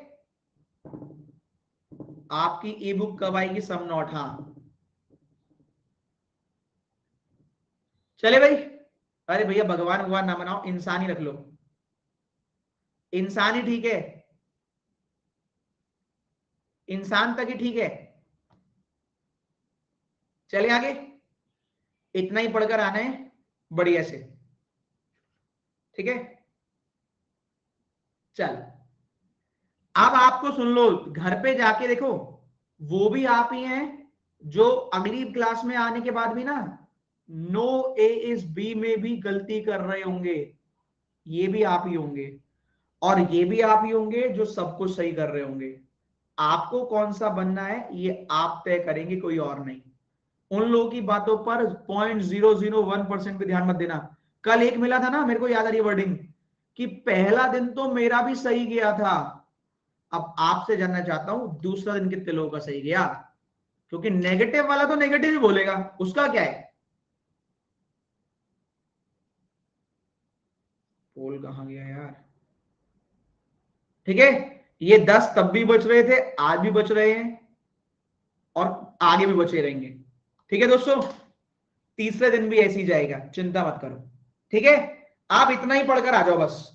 आपकी ई बुक कब आएगी, सम नॉट, हाँ चले भाई। अरे भैया भगवान भगवान ना बनाओ, इंसान ही रख लो, इंसान ही ठीक है, इंसान तक ही ठीक है। चले आगे, इतना ही पढ़कर आना है बढ़िया से, ठीक है। चल अब आपको सुन लो, घर पे जाके देखो, वो भी आप ही हैं जो अगली क्लास में आने के बाद भी ना नो ए इज बी में भी गलती कर रहे होंगे, ये भी आप ही होंगे, और ये भी आप ही होंगे जो सब कुछ सही कर रहे होंगे। आपको कौन सा बनना है ये आप तय करेंगे, कोई और नहीं। उन लोगों की बातों पर point zero zero one percent भी ध्यान मत देना। कल एक मिला था ना, मेरे को याद आ रही है वर्डिंग, कि पहला दिन तो मेरा भी सही गया था, अब आपसे जानना चाहता हूं दूसरा दिन कितने लोगों का सही गया, क्योंकि नेगेटिव वाला तो नेगेटिव ही बोलेगा, उसका क्या है। पोल कहां गया यार, ठीक है, ये दस तब भी बच रहे थे, आज भी बच रहे हैं, और आगे भी बचे रहेंगे। ठीक है दोस्तों, तीसरे दिन भी ऐसे ही जाएगा, चिंता मत करो। ठीक है, आप इतना ही पढ़कर आ जाओ बस।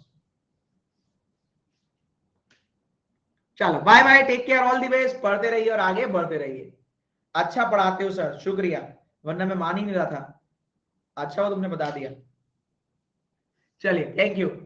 चलो bye bye, take care, all the best, पढ़ते रहिए और आगे बढ़ते रहिए। अच्छा पढ़ाते हो सर, शुक्रिया, वरना मैं मान ही नहीं रहा था। अच्छा वो तुमने बता दिया। चलिए, थैंक यू।